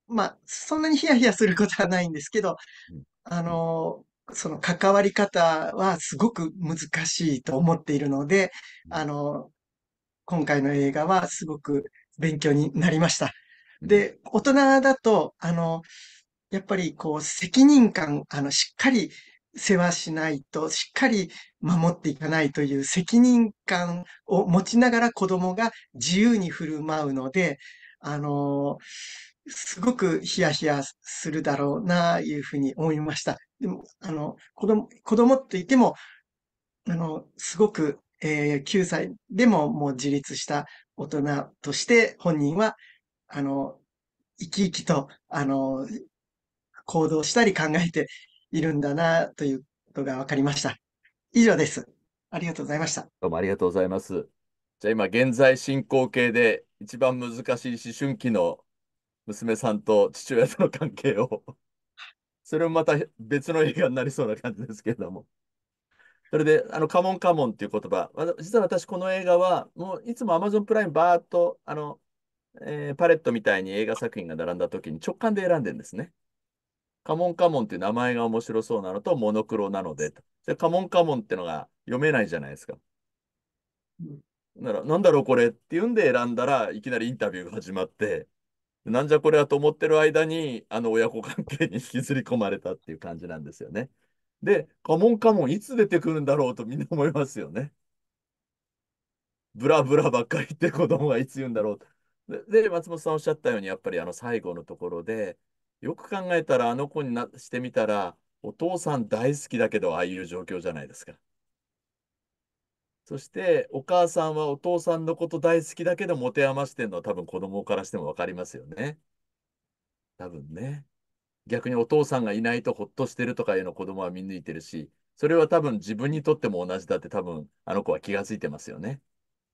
まあ、そんなにヒヤヒヤすることはないんですけど、 うんあの、その関わり方はすごく難しいと思っているので、あの、今回の映画はすごく勉強になりました。 うんで、大人だと、あの、やっぱりこう責任感、あの、しっかり世話しないと、しっかり守っていかないという責任感を持ちながら子供が自由に振る舞うので、あの、すごくヒヤヒヤするだろうな、いうふうに思いました。でも、あの、子供、子供って言っても、あの、すごく、えーきゅうさいでももう自立した大人として本人は、あの、生き生きと、あの、行動したり考えているんだな、ということが分かりました。以上です。ありがとうございました。 どうもありがとうございます。じゃあ今現在進行形で一番難しい思春期の娘さんと父親との関係をそれもまた別の映画になりそうな感じですけれども。それで、あの、カモンカモンっていう言葉、わた実は私この映画は、もういつも Amazon プライムバーっと、あの、えーパレットみたいに映画作品が並んだ時に直感で選んでるんですね。カモンカモンっていう名前が面白そうなのとモノクロなのでと。で、カモンカモンってのが読めないじゃないですか。 うんなら、なんだろうこれっていうんで選んだらいきなりインタビューが始まって、なんじゃこれはと思ってる間に、あの親子関係に引きずり込まれたっていう感じなんですよね。で、カモンカモンいつ出てくるんだろうとみんな思いますよね。ブラブラばっかり言って子供がいつ言うんだろうと。で、で松本さんおっしゃったように、やっぱりあの最後のところで、よく考えたらあの子になしてみたら、お父さん大好きだけど、ああいう状況じゃないですか。そして、お母さんはお父さんのこと大好きだけど、持て余してるのは多分子供からしても分かりますよね。多分ね。逆にお父さんがいないとほっとしてるとかいうの子供は見抜いてるし、それは多分自分にとっても同じだって多分あの子は気がついてますよね。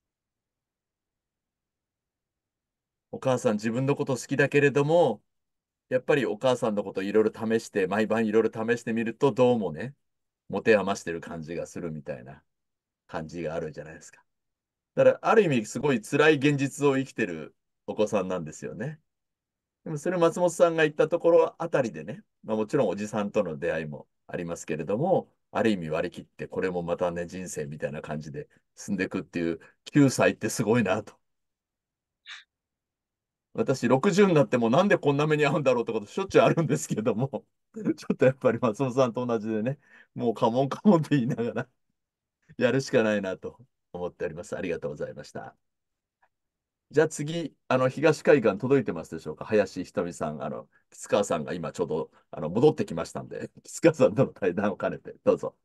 お母さん自分のこと好きだけれども、やっぱりお母さんのこといろいろ試して、毎晩いろいろ試してみると、どうもね、持て余してる感じがするみたいな感じがあるじゃないですか。だから、ある意味、すごい辛い現実を生きてるお子さんなんですよね。でも、それ松本さんが言ったところあたりでね、まあ、もちろんおじさんとの出会いもありますけれども、ある意味割り切って、これもまたね、人生みたいな感じで進んでいくっていう、きゅうさいってすごいなと。私、ろくじゅうになってもなんでこんな目に遭うんだろうってことしょっちゅうあるんですけども、ちょっとやっぱり松本さんと同じでね、もうカモンカモンって言いながらやるしかないなと思っております。ありがとうございました。じゃあ次、あの、東海岸届いてますでしょうか。林ひとみさん、あの、吉川さんが今ちょうどあの戻ってきましたんで、吉川さんとの対談を兼ねて、どうぞ。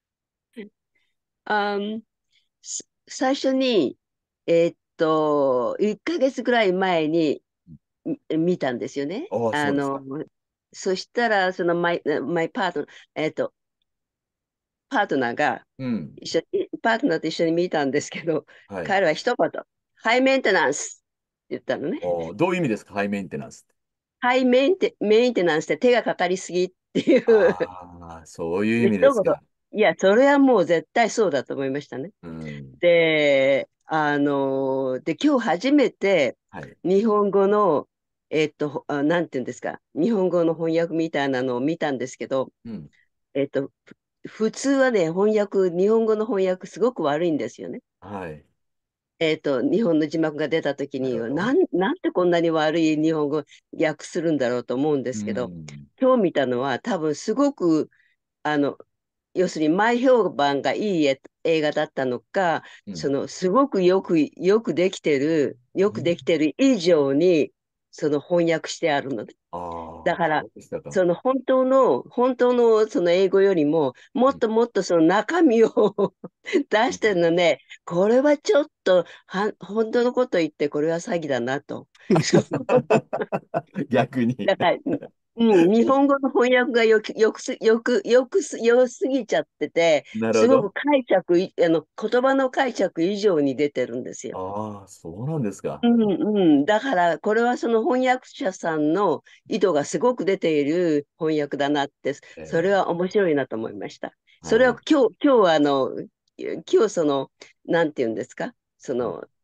あんす最初に、えーっと、いっかげつぐらい前にみ見たんですよね。 ああ、そあうですか。 の、そしたら、そのマイ、マイパートナー、えーっと、パートナーがうん。 一緒に、パートナーと一緒に見たんですけど、 はい。 彼は一言、ハイメンテナンスって言ったのね。 おーどういう意味ですか、ハイメンテナンスって。 ハイメンテ、メンテナンスって手がかかりすぎっていう。 ああ、そういう意で、一言、 味ですか。 いや、それはもう絶対そうだと思いましたね。 うん。 で、あの、で、今日初めてはい。 日本語の、えっと、あなんていうんですか、日本語の翻訳みたいなのを見たんですけど、 うん。 えっと、ふ普通はね、翻訳、日本語の翻訳すごく悪いんですよね。 はい。 えっと、日本の字幕が出たときに、 なるほど。 なん、なんてこんなに悪い日本語訳するんだろうと思うんでうすけど、 ん。 今日見たのは多分すごく、あの、要するに前評判がいいえ映画だったのか、 うん。 そのすごくよく、よくできてる、よくでうんきてる以上に、その翻訳してあるので。だああ、 から、 そうでしたか。 その本当の、本当のその英語よりも、もうん。 っともっとその中身を出してうんるのね、これはちょっとは、本当のこと言って、これは詐欺だなと。そう逆に。 だから、うん、日本語の翻訳がよく、よくす、よく、よくす、良すぎちゃってて、 なるほど。 すごく解釈い、あの、言葉の解釈以上に出てるんですよ。 ああ、そうなんですか。 うんうん。だから、これはその翻訳者さんの意図がすごく出ている翻訳だなって、それえは面白いなと思いました。 ー、 それははい。 今日、今日はあの、今日その、なんていうんですか、そうん。 の、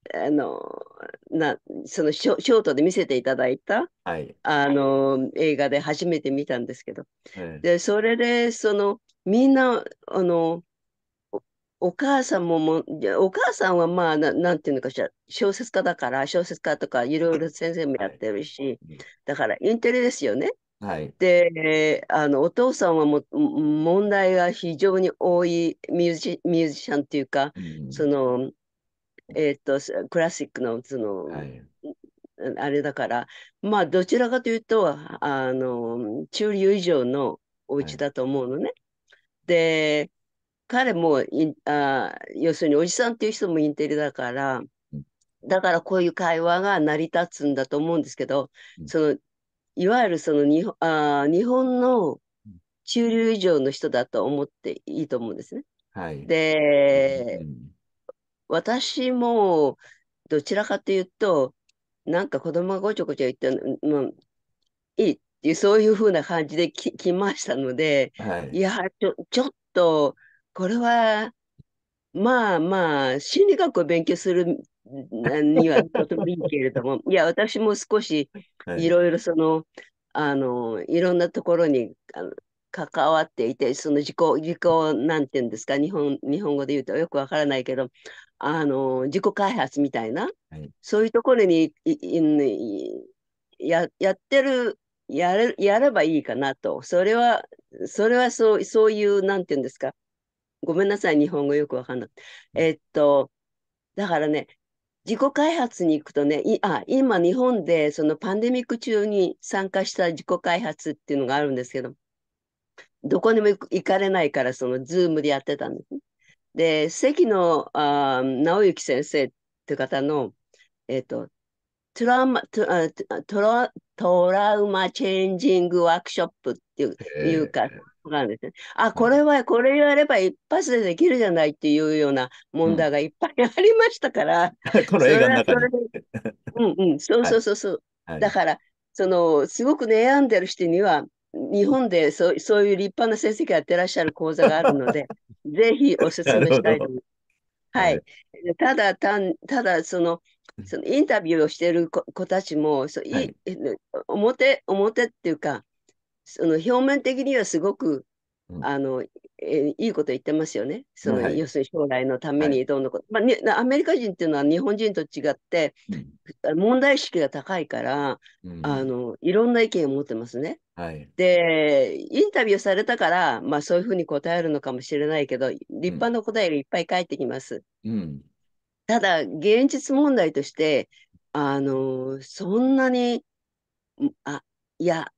あの、な、そのショ、ショートで見せていただいた、 はい。 あの、映画で初めて見たんですけど、 ええ。 で、それで、その、みんな、あの、お、お母さんもも、いやお母さんはまあ、な、なんていうのかしら、小説家だから、小説家とかいろいろ先生もやはい。 ってるし、 うんだからインテリですよね。 はい。 で、あの、お父さんはも、ん問題が非常に多いミュージ、ミュージシャンっていうか、 うん。 その、えっと、すクラシックの、その、 はい。 あれだから、まあ、どちらかというと、あの、中流以上のおはい。 家だと思うのね。で、彼もイン、あ、要するにおじさんっていう人もインテリだから、 うん。 だからこういう会話が成り立つんだと思うんですけど、 うん。 その、いわゆるその日本、あ、日本の中流以上の人だと思っていいと思うんですね。 はい。うで、 ん。 私もどちらかというと、なんか子供がごちょごちょ言って、もういいっていう、そういうふうな感じでき来ましたので、 はい。 いや、ちょ、ちょっと、これは、まあまあ、心理学を勉強するにはとてもいいけれども、いや、私も少しはい。 いろいろその、あの、いろんなところにあの関わっていて、その自己、自己、なんていうんですか、日本、日本語で言うとよくわからないけど、あの、自己開発みたいな、 はい。 そういうところにいいいや、やってる、やれ、やればいいかなと。それは、それはそう、そういう、なんていうんですか。ごめんなさい、日本語よくわかんない。えっと、だからね、自己開発に行くとね、い、あ、今日本でそのパンデミック中に参加した自己開発っていうのがあるんですけど、どこにも行く行かれないから、そのズームでやってたんですね。で、関野あ直之先生っていう方の、えっと、トラウマ、トあトラ、トラウマチェンジングワークショップっていう、いうえか、なんですね。あ、 ー、はい。 これは、これやれば一発でできるじゃないっていうような問題うん。 がいっぱいありましたから、 この映それ画の中に。 はそれで、うんうん、そうはい。 そうそうそう。 はい。 だから、その、すごく悩んでる人には、日本でそう、そういう立派な先生がやってらっしゃる講座があるので、ぜひおな勧めるほど。 したいと思います。ははい。 い。ただ、単ただ、その、そのインタビューをしている子、子たちも、そういい、 はい。 え表、表っていうか、その表面的にはすごく、 うん。 あの、えいいこと言ってますよね。その、 はい。 要するに将来のためはい。 にどんなこと。まあ、ね、アメリカ人っていうのは日本人と違って、 うん。 問題意識が高いから、 うん。 あの、いろんな意見を持ってますね。 はい。 で、インタビューされたから、まあそういうふうに答えるのかもしれないけど、立うん。 派な答えがいっぱい返ってきます。 うん。 ただ、現実問題として、あの、そんなに、んあ、いや、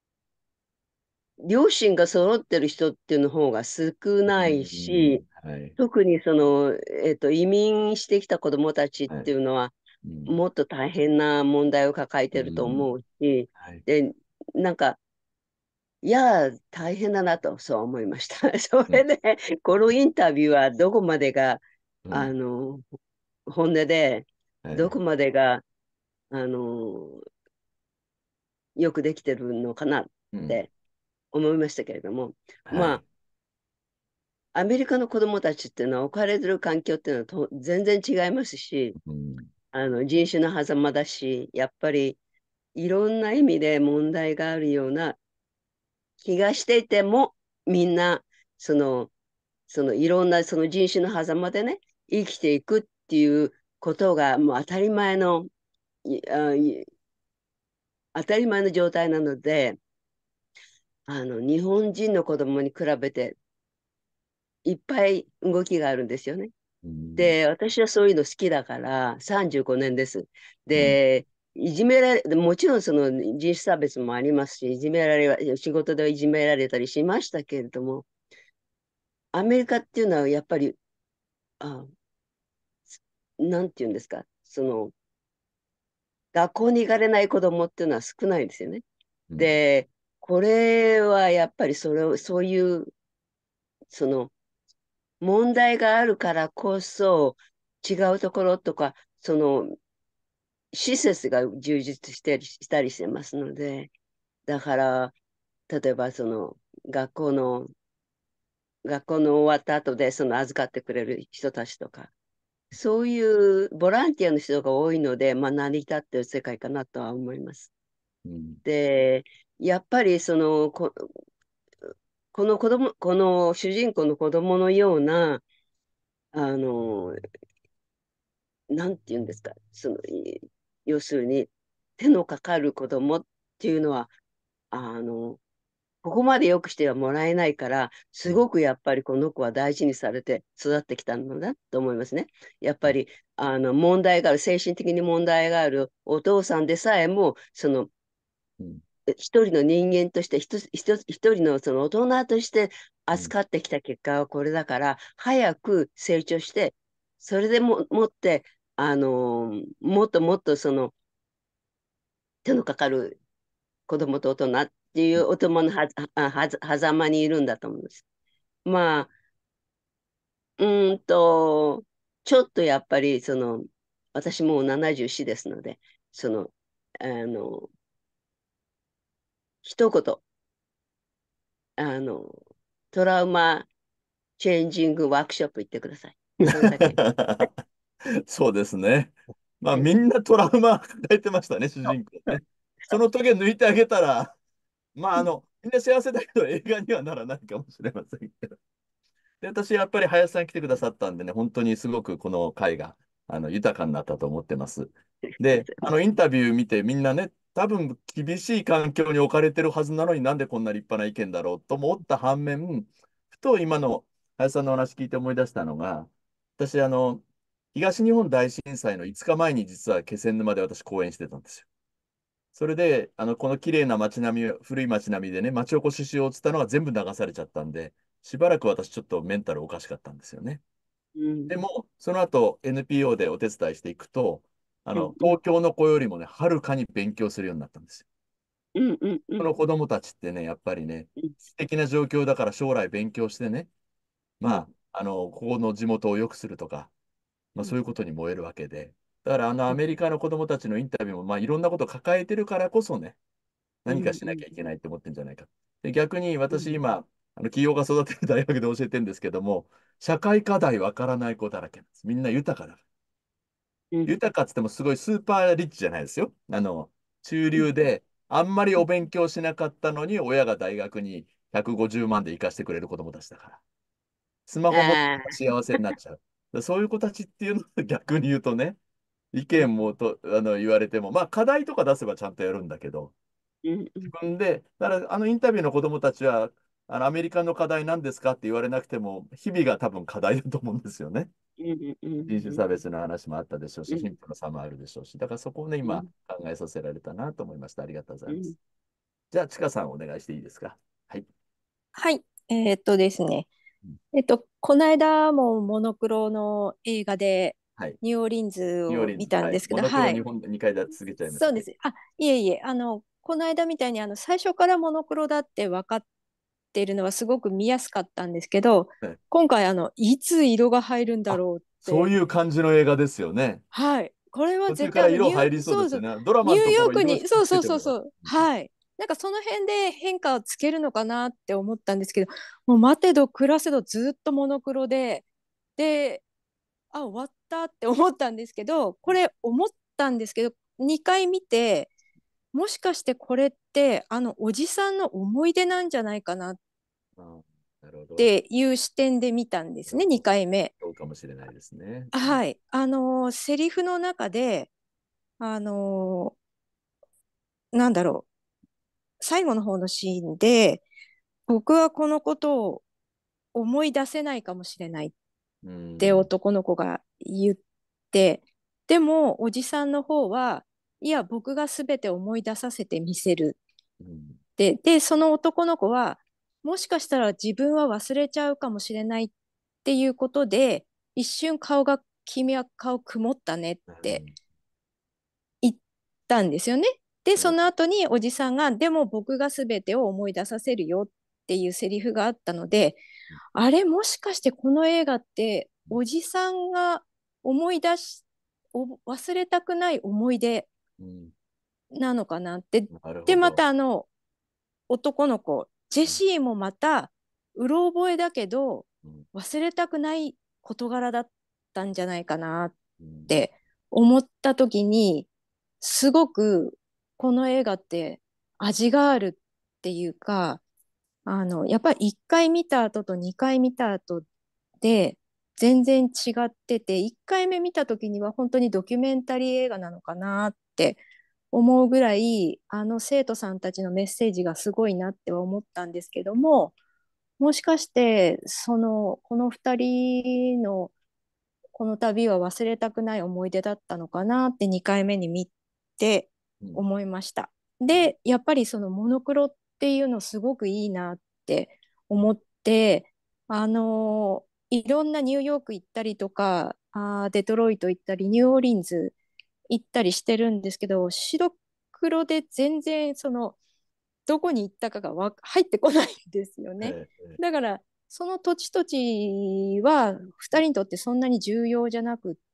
両親が揃ってる人っていうの方が少うないし、 ん。はい。 特にその、えっと、移民してきた子どもたちっはい。 ていうのは、 うん。 もっと大変な問題を抱えうてると思ん。 うし、 はい。 で、なんか、いや、大変だなと、そう思いました。そうん。 れで、このインタビューはどこまでが、あうん。 の、本音で、 はい。 どこまでが、あの、よくできてるのかなっうん。 て思いましたけれども、まはい。 あ、アメリカの子どもたちっていうのは置かれてる環境っていうのはと全然違いますし、 うん。 あの人種の狭間だし、やっぱりいろんな意味で問題があるような気がしていても、みんな、その、そのいろんなその人種の狭間でね、生きていくっていうことがもう当たり前の、いあい当たり前の状態なので、あの日本人の子供に比べていっぱい動きがあるんですよね。 うん。 で、私はそういうの好きだからさんじゅうごねんです。 うん。 で、いじめられ、もちろんその人種差別もありますし、いじめられ、仕事でいじめられたりしましたけれども、アメリカっていうのはやっぱり、あ、なんていうんですか、その、学校に行かれない子供っていうのは少ないんですよね。 うん。 で、これはやっぱりそれを、そういう、その、問題があるからこそ、違うところとか、その、施設が充実してりしたりしてますので、だから、例えばその、学校の、学校の終わった後で、その預かってくれる人たちとか、 そういうボランティアの人が多いので、まあ、成り立ってる世界かなとは思います。 うん。 で、やっぱりその、こ、この子供、この主人公の子供のような、あの、なんて言うんですか、その、い要するに、手のかかる子供っていうのは、あの、ここまでよくしてはもらえないから、すごくやっぱりこの子は大事にされて育ってきたのだと思いますね。やっぱり、あの、問題がある、精神的に問題があるお父さんでさえも、その、 うん一人の人間として、一つ一つ一人のその大人としてうん扱ってきた結果はこれだから、早く成長して、それでも、もって、あのーもっともっとその手のかかる子供と大人っていう大人のはず、は、はず、狭間にいるんだと思うんです。まあ、うーんと、ちょっとやっぱり、その、私もうななじゅうよんですので、その、あの、一言、あの、トラウマチェンジングワークショップ行ってください。それだけ。 そうですね。まあ、 はい。 みんなトラウマ抱えてましたね、主そう人公ね。その時抜いてあげたら、まあ、あの、みんな幸せだけど映画にはならないかもしれませんけど。で、私、やっぱり林さん来てくださったんでね、本当にすごくこの回があの豊かになったと思ってます。で、あのインタビュー見てみんなね、多分厳しい環境に置かれてるはずなのになんでこんな立派な意見だろうと思った反面、ふと今の林さんのお話聞いて思い出したのが、私、あの、東日本大震災のいつかまえに実は気仙沼で私講演してたんですよ。それで、あの、この綺麗な街並み、古い街並みでね、町おこししようっつったのが全部流されちゃったんで、しばらく私ちょっとメンタルおかしかったんですよね。 うんでも、その後 エヌピーオー でお手伝いしていくと、あの、 うんうん東京の子よりもね、はるかに勉強するようになったんですよ。 うんうんうんこの子供たちってね、やっぱりね、 うん素敵な状況だから将来勉強してね、まあ、あの、ここの地元を良くするとか、まあ、そういうことに燃えるわけで、だからあのアメリカの子供たちのインタビューも、まあ、いろんなことを抱えてるからこそね、 うん何かしなきゃいけないって思ってるんじゃないか。で、逆にうん私今、あの企業が育てる大学で教えてるんですけども、社会課題わからない子だらけなんです。みんな豊かだから。 うん豊かっつってもすごいスーパーリッチじゃないですよ。あの、中流で、あんまりお勉強しなかったのに、親が大学にひゃくごじゅうまんで行かしてくれる子供たちだから。スマホ持ってああ、 幸せになっちゃう。だそういう子たちっていうのは逆に言うとね、意見もとあの言われても、まあ課題とか出せばちゃんとやるんだけど、 うんうん自分で、だからあのインタビューの子供たちは、あのアメリカの課題何ですかって言われなくても、日々が多分課題だと思うんですよね。 うんうん人種差別の話もあったでしょうし、 うん貧富の差もあるでしょうし、だからそこをね、今うん考えさせられたなと思いました。ありがとうござうんいます。じゃあ、ちかさんお願いしていいですか。はい。 はい。えーっとですね。 うんえっと、この間もモノクロの映画ではい。 ニューオーリンズを見ニューオーリンズ。はい。 たんですけど、 モノクロはい。 日本にかいだ続けちゃいました。はい。 そうです。あ、いえいえ、あの、この間みたいにあの最初からモノクロだって分かっているのはすごく見やすかったんですけど、 ね今回あの、いつ色が入るんだあ、 ろうっそうて、 いう感じの映画ですよね。 はい。これは途中絶から対あのニュー、 色入りそうでそうそう、 すよね。ドラニューマのところヨークに、そう色しかつそうそうそけてもよかった。 う、はい。なんかその辺で変化をつけるのかなって思ったんですけど、もう待てど暮らせどずっとモノクロで、で、あ、終わったって思ったんですけど、これ思ったんですけど、にかい見て、もしかしてこれってあのおじさんの思い出なんじゃないかなっあーなるほど。 ていう視点で見たんですね、 なるほど。 にかいめ。 そうかもしれないですね。うん。 はい。あのーセリフの中で、あのーなんだろう、最後の方のシーンで、僕はこのことを思い出せないかもしれないっうてん。 男の子が言って、でもおじさんの方は、いや、僕が全て思い出させてみせるうん。 って、で、その男の子は、もしかしたら自分は忘れちゃうかもしれないっていうことで、一瞬顔が、君は顔曇ったねってうん言ったんですよね。で、そうんの後におじさんが、でも僕が全てを思い出させるよっていうセリフがあったので、あれ、もしかしてこの映画っておじさんが思い出し、お忘れたくない思い出うんなのかなって。 なるで、まほど。 たあの男の子、ジェうんシーもまたうろ覚えだけどうん忘れたくない事柄だったんじゃないかなっうんて思った時に、すごくこの映画って味があるっていうか、あの、やっぱりいっかい見た後とにかい見た後で全然違ってて、いっかいめ見た時には本当にドキュメンタリー映画なのかなって思うぐらい、あの生徒さんたちのメッセージがすごいなっては思ったんですけども、もしかしてそのこのふたりのこの旅は忘れたくない思い出だったのかなってにかいめに見てうん思いました。で、やっぱりそのモノクロっていうのすごくいいなって思って、あのいろんなニューヨーク行ったりとか、あーデトロイト行ったり、ニューオーリンズ行ったりしてるんですけど、白黒で全然そのどこに行ったかがわ入ってこないんですよね。 ええだからその土地土地はふたりにとってそんなに重要じゃなくって、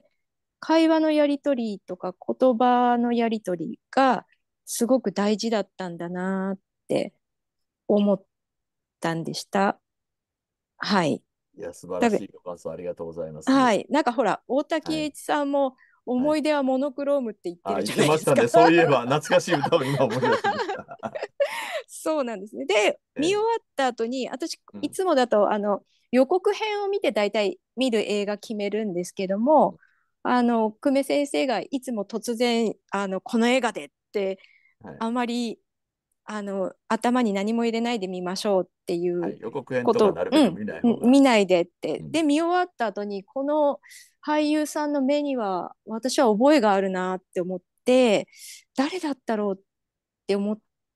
会話のやり取りとか言葉のやり取りがすごく大事だったんだなって思ったんでした。はい。 いや、素晴らだかしいご感想ありがとうございます。 はい。なんかほら、大滝はい。 栄一さんもはい。 思い出はモノクロームって言ってあ、 る言っじゃないですか。 てましたね。そういえば、懐かしい歌を今思い出しました。 そうなんですね。で、 ええ、 見終わった後に、私、 うん、 いつもだと、あの、予告編を見て大体見る映画決めるんですけども、あの、久米先生がいつも突然、あの、この映画でって、 はい。 あまり、あの、頭に何も入れないで見ましょうっていはいう予告編こと、 とかなるべくうん、 見ない方が。 見ないでって。 うん、 で、見終わった後に、この俳優さんの目には、私は覚えがあるなって思って、誰だったろうって思って、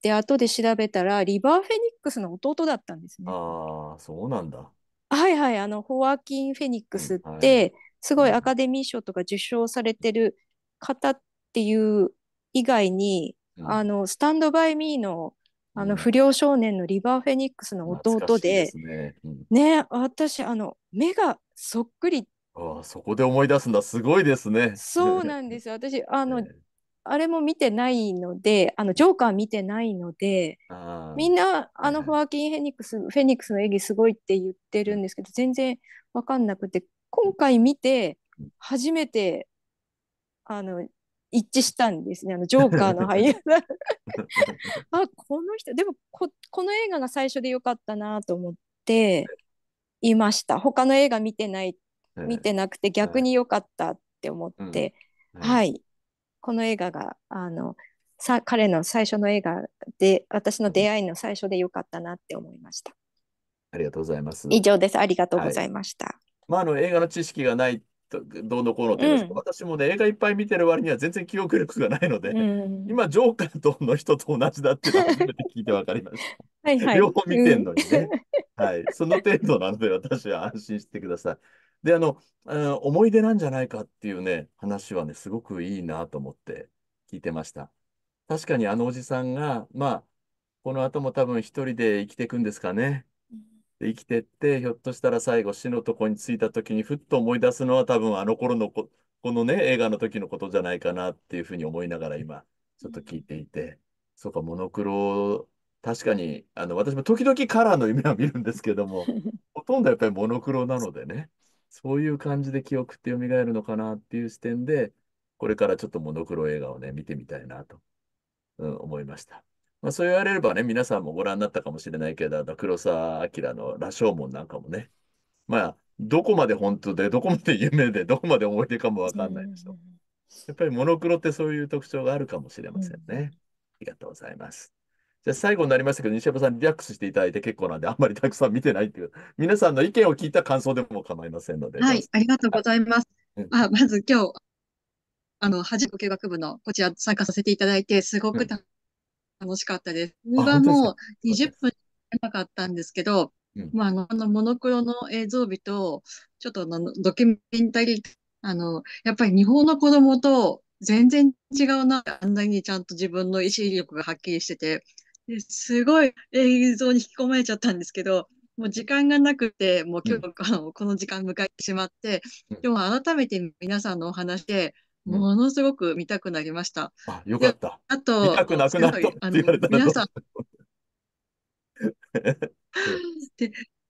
後で調べたら、リバー・フェニックスの弟だったんですね。 ああ、そうなんだ。 はいはい、あの、ホワキン・フェニックうん、 スっはい。 て、すうん、 ごいアカデミー賞とか受賞されてる方っていう以外に、 うん、 あの、スタンド・バイ・ミーの、あの、 うん。 不良少年のリバー・フェニックスの懐かしいで弟で、 すね。うん。 ね、私、あの、目がそっくり、 ああ、そこで思い出すんだ。すごいですね。 そうなんですよ。私、あの、 ええ、 あれも見てないので、あの、ジョーカー見てないので、 あみんな、 あ、はあの、 いはい。 ホアキン・フェニックス、フェニックスの演技すごいって言ってうん、 るんですけど、全然わかんなくて、今回見て、 うん。 初めて、あの、一致したんですね。あの、ジョーカーの俳優さん。あ、この人、でもこ、この映画が最初でよかったなと思っていました。他の映画見てない、見ええ、 てなくて逆はい。 に良かったって思っうん。 て、 はい。 はい。この映画が、あの、さ、彼の最初の映画で、私のうん、 出会いの最初で良かったなって思いました。 ありがとうございます。 以上です。ありがとうごはい。 ざいました。 まあ、あの、映画の知識がないと、どうのこうのとう言いますか、 ん。 私もね、映画いっぱい見てる割には全然記憶力がないのうで、 ん。 今、ジョーカーとの人と同じだっていうのは初めて聞いて分かりました。 はいは両い。 方見てんうん。 のにね。はい。その程度なので、私は安心してください。で、あの、あー思い出なんじゃないかっていうね、話はね、すごくいいなと思って聞いてました。確かにあのおじさんが、まあ、この後も多分一人で生きていくんですかね。で生きてって、ひょっとしたら最後死のとこに着いた時にふっと思い出すのは多分あの頃のこ、このね、映画の時のことじゃないかなっていうふうに思いながら今、ちょっと聞いていて、そうか、モノクロ、確かに、あの、私も時々カラーの夢は見るんですけども、ほとんどやっぱりモノクロなのでね、そういう感じで記憶って蘇るのかなっていう視点で、これからちょっとモノクロ映画をね、見てみたいなと、うん、思いました。まあ、そう言われればね、皆さんもご覧になったかもしれないけど、あの黒澤明の羅生門なんかもね、まあ、どこまで本当で、どこまで夢で、どこまで思い出かもわうかんないでしょ。 ん。 やっぱりモノクロってそういう特徴があるかもしれませんね。ありがとうございます。じゃあ最後になりましたけど、西山さんリラックスしていただいて結構なんで、あんまりたくさん見てないっていう、皆さんの意見を聞いた感想でも構いませんので、 はい、 どうぞ。 ありがとうはい。 ございます。 うん、 あ、まず今日、あの、初めて経学部のこちら参加させていただいて、すごうん。 く楽しかったです。 あ、 動画本当ですか。 も20 よかったです。 分なかったんですけど、 うん。 まあ、あの、あのモノクロの映像美と、ちょっとあのドキュメンタリー、あの、やっぱり日本の子供と全然違うな、あんなにちゃんと自分の意志力がはっきりしてて、ですごい映像に引き込まれちゃったんですけど、もう時間がなくて、もううん。 今日、あの、この時間迎えてしまって、 うん。 でも改めて皆さんのお話で、 うん。 ものすごく見たくなりました。 あ、よかで、 った。 あ見と、 たくなくなったってすごい、あの、 言われたら皆さん、 どうしよう。そうで、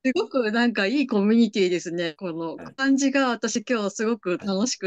すごくなんかいいコミュニティですね。このはい。 感じが私今日すごくはい。 楽しくって、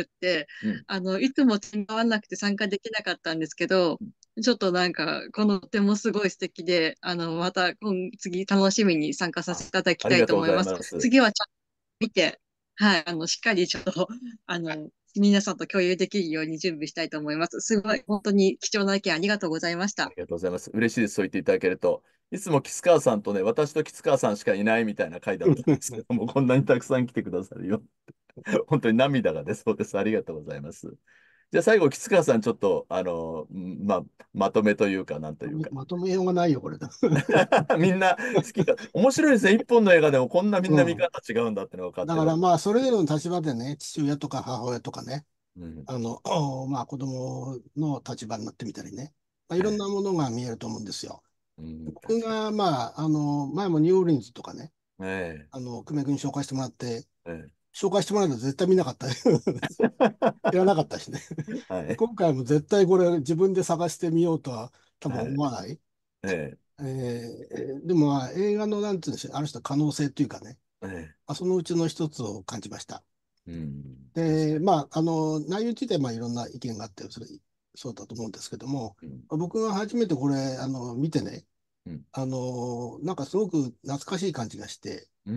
うん。 あの、いつも手が合わなくて参加できなかったんですけど、ちょっとなんか、このとてもすごい素敵で、あの、また今、次楽しみに参加させていただきたいありがとうごと思います。 ざいます。 次はちゃんと見て、はい、あの、しっかりちょっと、あの、皆さんと共有できるように準備したいと思います。すごい、本当に貴重な意見ありがとうございました。 ありがとうございます。嬉しいです。そう言っていただけると。いつも吉川さんとね、私と吉川さんしかいないみたいな回だったんですけども、こんなにたくさん来てくださるよ。本当に涙が出そうです。ありがとうございます。じゃあ最後、吉川さん、ちょっと、あの、んまあ、まとめというか、なんというか。 まとめようがないよ、これ。 みんな好きだ。面白いですね。一本の映画でもこんなみんな見うん。 方違うんだってのが分かってる。 だからまあ、それぞれの立場でね、父親とか母親とかね、 うん。 あの、まあ、子供の立場になってみたりね、まあ、いろんはい。 なものが見えると思うんですよ。 うん、 僕確かが、まあ、あの、前もニューオーリンズとかね、 に。えあの、久米君に紹介してもらって、 え、え紹介してもらうと絶対見なかった。知らなかったしね。 え、はで、 い。 今回も絶対これ自分で探してみようとは多分はい。 思わない。 ええーでもまあ映画のなんていうんでしょう、ある種の可能性っていうかね、 え、ええ。 まあ、そのうちの一つを感じました。 うん、 で、まあ、あの、内容自体まあいろんな意見があって、それ、そうだと思うんですけども、 うん、 まあ僕が初めてこれ、あの、見てね、 うん、 あの、なんかすごく懐かしい感じがして、 うん。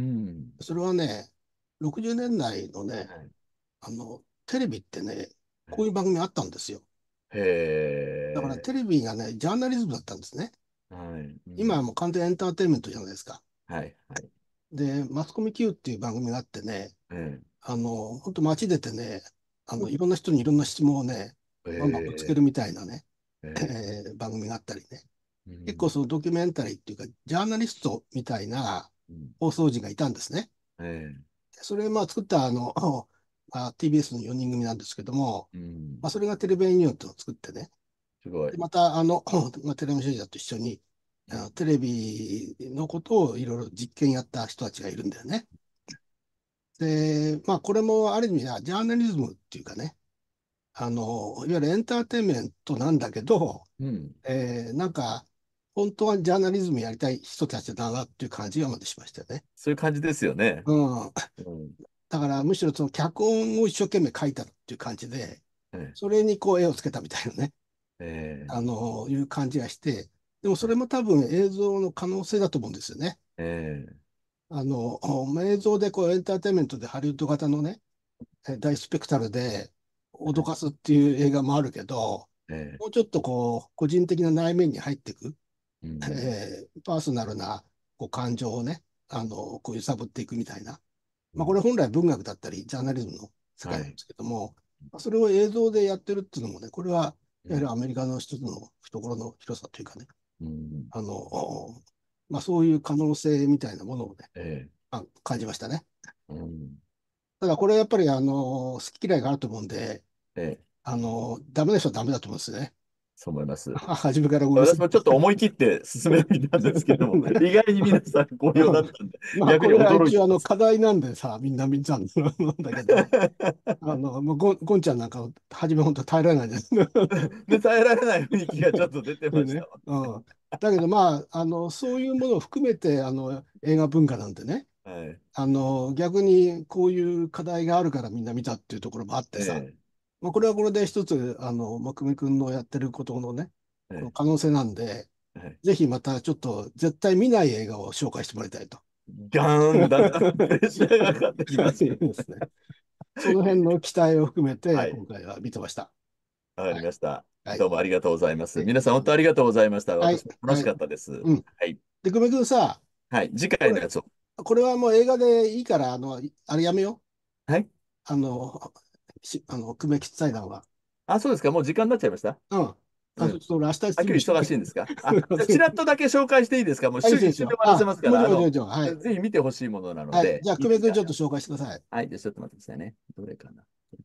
それはね、ろくじゅうねんだいのね、 はい。 あの、テレビってね、 はいこういう番組あったんですよ。だからへテレビがね、ジャーナリズムだったんですね。 え、はい。う今はん、 もう完全エンターテインメントじゃないですか。 はい、はい。 で、マスコミ Q っていう番組があってね、 えあの、本当街出てね、あの、いろんな人にいろんな質問をね、 え、 バンバンぶつけるえみたいなね、 え、ええー番組があったりね。 え、う結構ん、 そのドキュメンタリーっていうか、ジャーナリストみたいなうん、 放送陣がいたんですね。 ええ、 それまあ作ったあの、まあ、ティービーエス のよにん組なんですけども、 うん、 まあ、それがテレビユニオンっていうのを作ってね、で、 すごい。 またあの、まあ、テレビジョンと一緒に、 うん、 あのテレビのことをいろいろ実験やった人たちがいるんだよね。で、まあ、これもある意味はジャーナリズムっていうかね、あの、いわゆるエンターテインメントなんだけど、 うん、 えーなんか、本当はジャーナリズムやりたい人たちだなっていう感じがまずしましたよね。 そういう感じですよね。 うん。 うん、 だからむしろその脚本を一生懸命書いたっていう感じで、 えそれにこう絵をつけたみたいなね、 え、 あの、いう感じがして、でもそれも多分映像の可能性だと思うんですよね。 ええ、 あの、映像でこうエンターテインメントでハリウッド型のね、え大スペクタルで脅かすっていう映画もあるけど、 ええ、 もうちょっとこう、個人的な内面に入っていく、 うん、 えーパーソナルなこう感情をね、あの、こう揺さぶっていくみたいな。まあ、こうん、 れ本来文学だったり、ジャーナリズムの世界はい。 なんですけども、まあそれを映像でやってるっていうのもね、これは、 うん、 やはりアメリカの一つの懐の広さというかね、 うん、 あの、まあ、そういう可能性みたいなものをね、 ええ、 あ感じましたね。 うん、 ただこれやっぱりあの好き嫌いがあると思うんで、 ええ、 あのダメな人はダメだと思うんですよね。 そう思います。 初めからうるせ私もちょっと思い切って進めてみたんですけども、 え。 意外に皆さん好評だったんで、 まあ逆にこれは驚いてます。 一応あの課題なんでさ、みんな見たんだけど、あの、もうゴン、ゴンちゃんなんか初め本当耐えられないです。 で、耐えられない雰囲気がちょっと出てましたね。うん。だけどまあ、あの、そういうものを含めて、あの、映画文化なんてね、 わ。はい。 あの、逆にこういう課題があるからみんな見たっていうところもあってさ、 えまあ、これはこれで一つ、あの、まくみくんのやってることのね、 え、 このえ可能性なんで、 え、はい。 ぜひまたちょっと絶対見ない映画を紹介してもらいたいと。 ガーン、だんだんプレッシャーがかかってきますよ。 ですね。その辺の期待を含めて、 はい。 今回は見てました。 わかはい。 りました。 はい。 どうもありがとうございます。 で、 皆さん、本当ありがとうございました。 はい。 私も楽しはい。 かったです。 うん。 はい。 で、久米君さ、 はい。次これ、 回のやつを。 これはもう映画でいいから、あの、あれやめよう。 はい。 あの、し、あの、久米吉財団は。 あ、そうですか。もう時間になっちゃいました。 うん。あ、ちょっうん。 と俺明日あ、今日準備しなきゃいけ忙しいんですか。あ、 ない。 じゃあ、ちらっとだけ紹介していいですか。もうあ、いい週ですよ。 一瞬で終わらせあ、 ますから、 もちろん、もあの、 ちろん、もちろん。はい。 ぜひ見てほしいものなのはい。 で、 じゃあ、久米いいですか。 君ちょっと紹介してください。 はい。じゃあ、ちょっと待ってくださいね。どれかな。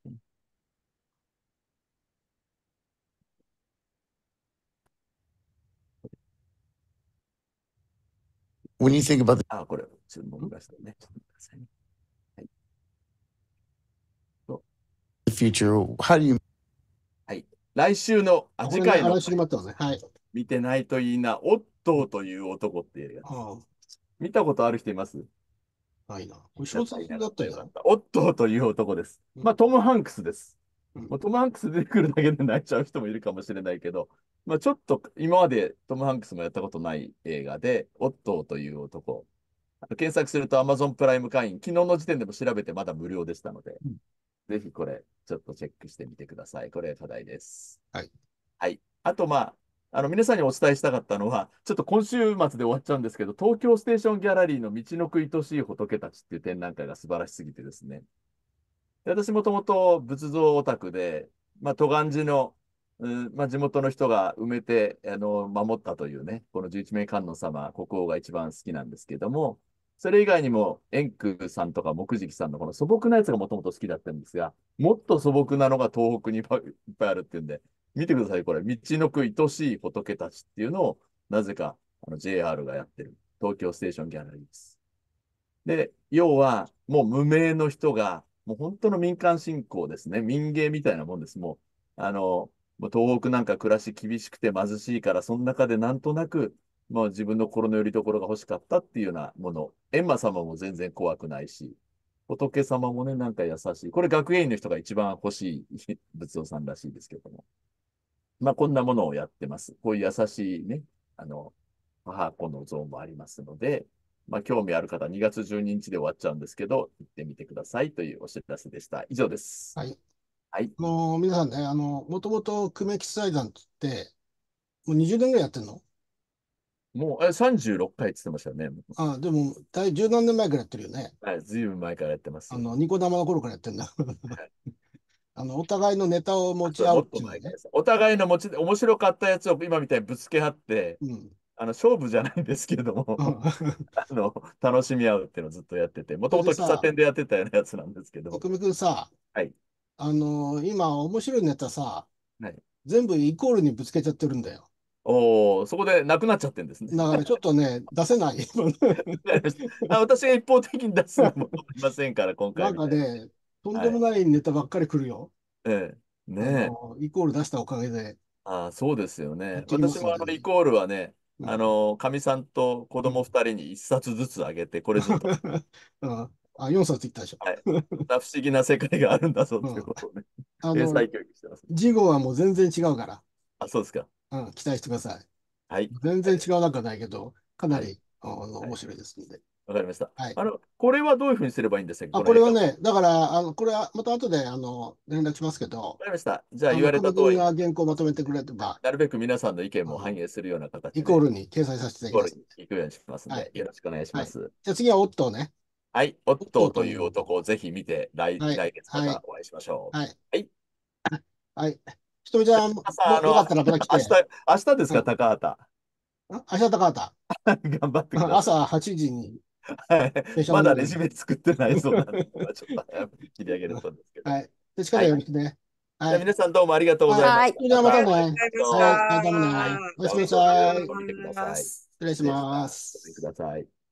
When you think about あ、これ、ちょっと僕がしたね。ちょっと待ってくださいね。はい。そう the future, how do you はい。来週の、あ、 あ、これね、 次回の来週に待ってますね。はい。 見てないといいな、オットーという男っていう映画。 うん。 見たことある人います？ ないな。これ小説だったよ。 オットーという男です。まあ、トム・ハンクスです。もうトム・ハンクス出てくるだけで泣いちゃう人もいるかもしれないけど、まあ、ちょっと今までトム・ハンクスもやったことない映画で、オットーという男。あの検索すると Amazon プライム会員、昨日の時点でも調べてまだ無料でしたので、 うん、 ぜひこれ、ちょっとチェックしてみてください。これ課題です。 はい。 はい。あと、まあ、あの皆さんにお伝えしたかったのは、ちょっと今週末で終わっちゃうんですけど、東京ステーションギャラリーの道のく愛しい仏たちっていう展覧会が素晴らしすぎてですね。で私もともと仏像オタクで、まあ、渡岸寺の、うんまあ、地元の人が埋めてあの守ったというね、この十一面観音様、国王が一番好きなんですけども、それ以外にも、円空さんとか木直さんのこの素朴なやつがもともと好きだったんですが、もっと素朴なのが東北にいっぱいいっぱいあるっていうんで、見てください、これ。道のく愛しい仏たちっていうのを、なぜかあの ジェイアール がやってる、東京ステーションギャラリーです。で、要は、もう無名の人が、もう本当の民間信仰ですね。民芸みたいなもんです。もう、あの、もう東北なんか暮らし厳しくて貧しいから、その中でなんとなく、もう自分の心の拠り所が欲しかったっていうようなもの。閻魔様も全然怖くないし、仏様もね、なんか優しい。これ学芸員の人が一番欲しい仏像さんらしいですけども。まあ、こんなものをやってます。こういう優しいね、あの、母子の像もありますので、まあ、興味ある方、にがつじゅうににちで終わっちゃうんですけど、行ってみてくださいというお知らせでした。以上です。 はい。 はい。 あのー皆さんね、あの、もともと久米吉財団ってって、もうにじゅうねんぐらいやってんの？ もう、え、さんじゅうろっかいって言ってましたよね。 あ、でも、大十何年前からやってるよね。 はい、ずいぶん前からやってます。 あの、ニコ生の頃からやってんだ。あの、お互いのネタを持ち合もっうっていうのね。 と前からです。お互いの持ち、面白かったやつを今みたいにぶつけ合って、 うん。 あの勝負じゃないんですけども、あの楽しみ合うっていうのをずっとやってて、もともと喫茶店でやってたようなやつなんですけど、 久米君さ、 はい。 あのー今、面白いネタさ、 はい、 全部イコールにぶつけちゃってるんだよ。 おお、そこでなくなっちゃってるんですね。 だからちょっとね、出せない。 あ私が一方的に出すのもありませんから、今なん回みたいに。 かね、とんでもないネタばっかり来るよ。 ええ、 あねえ。 のイコール出したおかげで。 ああ、そうですよね。 っちにも私そうでね。 もあのイコールはね、 うんあの、かみさんと子供二人に一冊ずつあげて、これずっと。 うんあ、よんさついったでしょ。 はい。こんな不思議な世界があるんだぞってうんいうことをね、 あの、 英才教育してます。 次号はもう全然違うから。 あ、そうですか。 うん、期待してください。 はい。 全然違うなんかないけど、かなり、 はいあのはい面白いですので。 わかりました。 はい。 あの、これはどういうふうにすればいいんですかあ、 この映画。わこれはね、だから、あの、これはまた後で、あの、連絡しますけど、 かりました。じゃああの、 言われ久米君た通り、 が原稿をまとめてくれれば、 なるべく皆さんの意見も反映するような形で、 イコールに掲載させていイコールただきます。 に行くようにしますので、 はいよろしくお願いしはい。 ます。 じゃあ次はオットーね。 はい。オットーといオットーというう男をぜひ見て、来、 はい。 来月まはい。 たお会いしましょう。 はい。 はい。 はい。ひとみちゃん、も朝、あの、 よかったらまた来明日、 て。 明日ですか、 うん。 高畑。 あ明日高畑。 頑張ってください。 朝はちじにはい。 電車まだ乗るんで。 レジュメ作ってないそうなんで、まあちょっと早く切り上げるとんですけど。 はい。で、力はい。 よろしくね。 じゃはい。 あ皆さんどうもありがとうございまはい。 した。 それではまたまたお会いしね。 ましょう。 はい。はい、どうもね。 はい。 おやすみなじゃあお仕事よろさい。 しく見てください。 失礼し失礼しまます。ごめんくす。 ださい。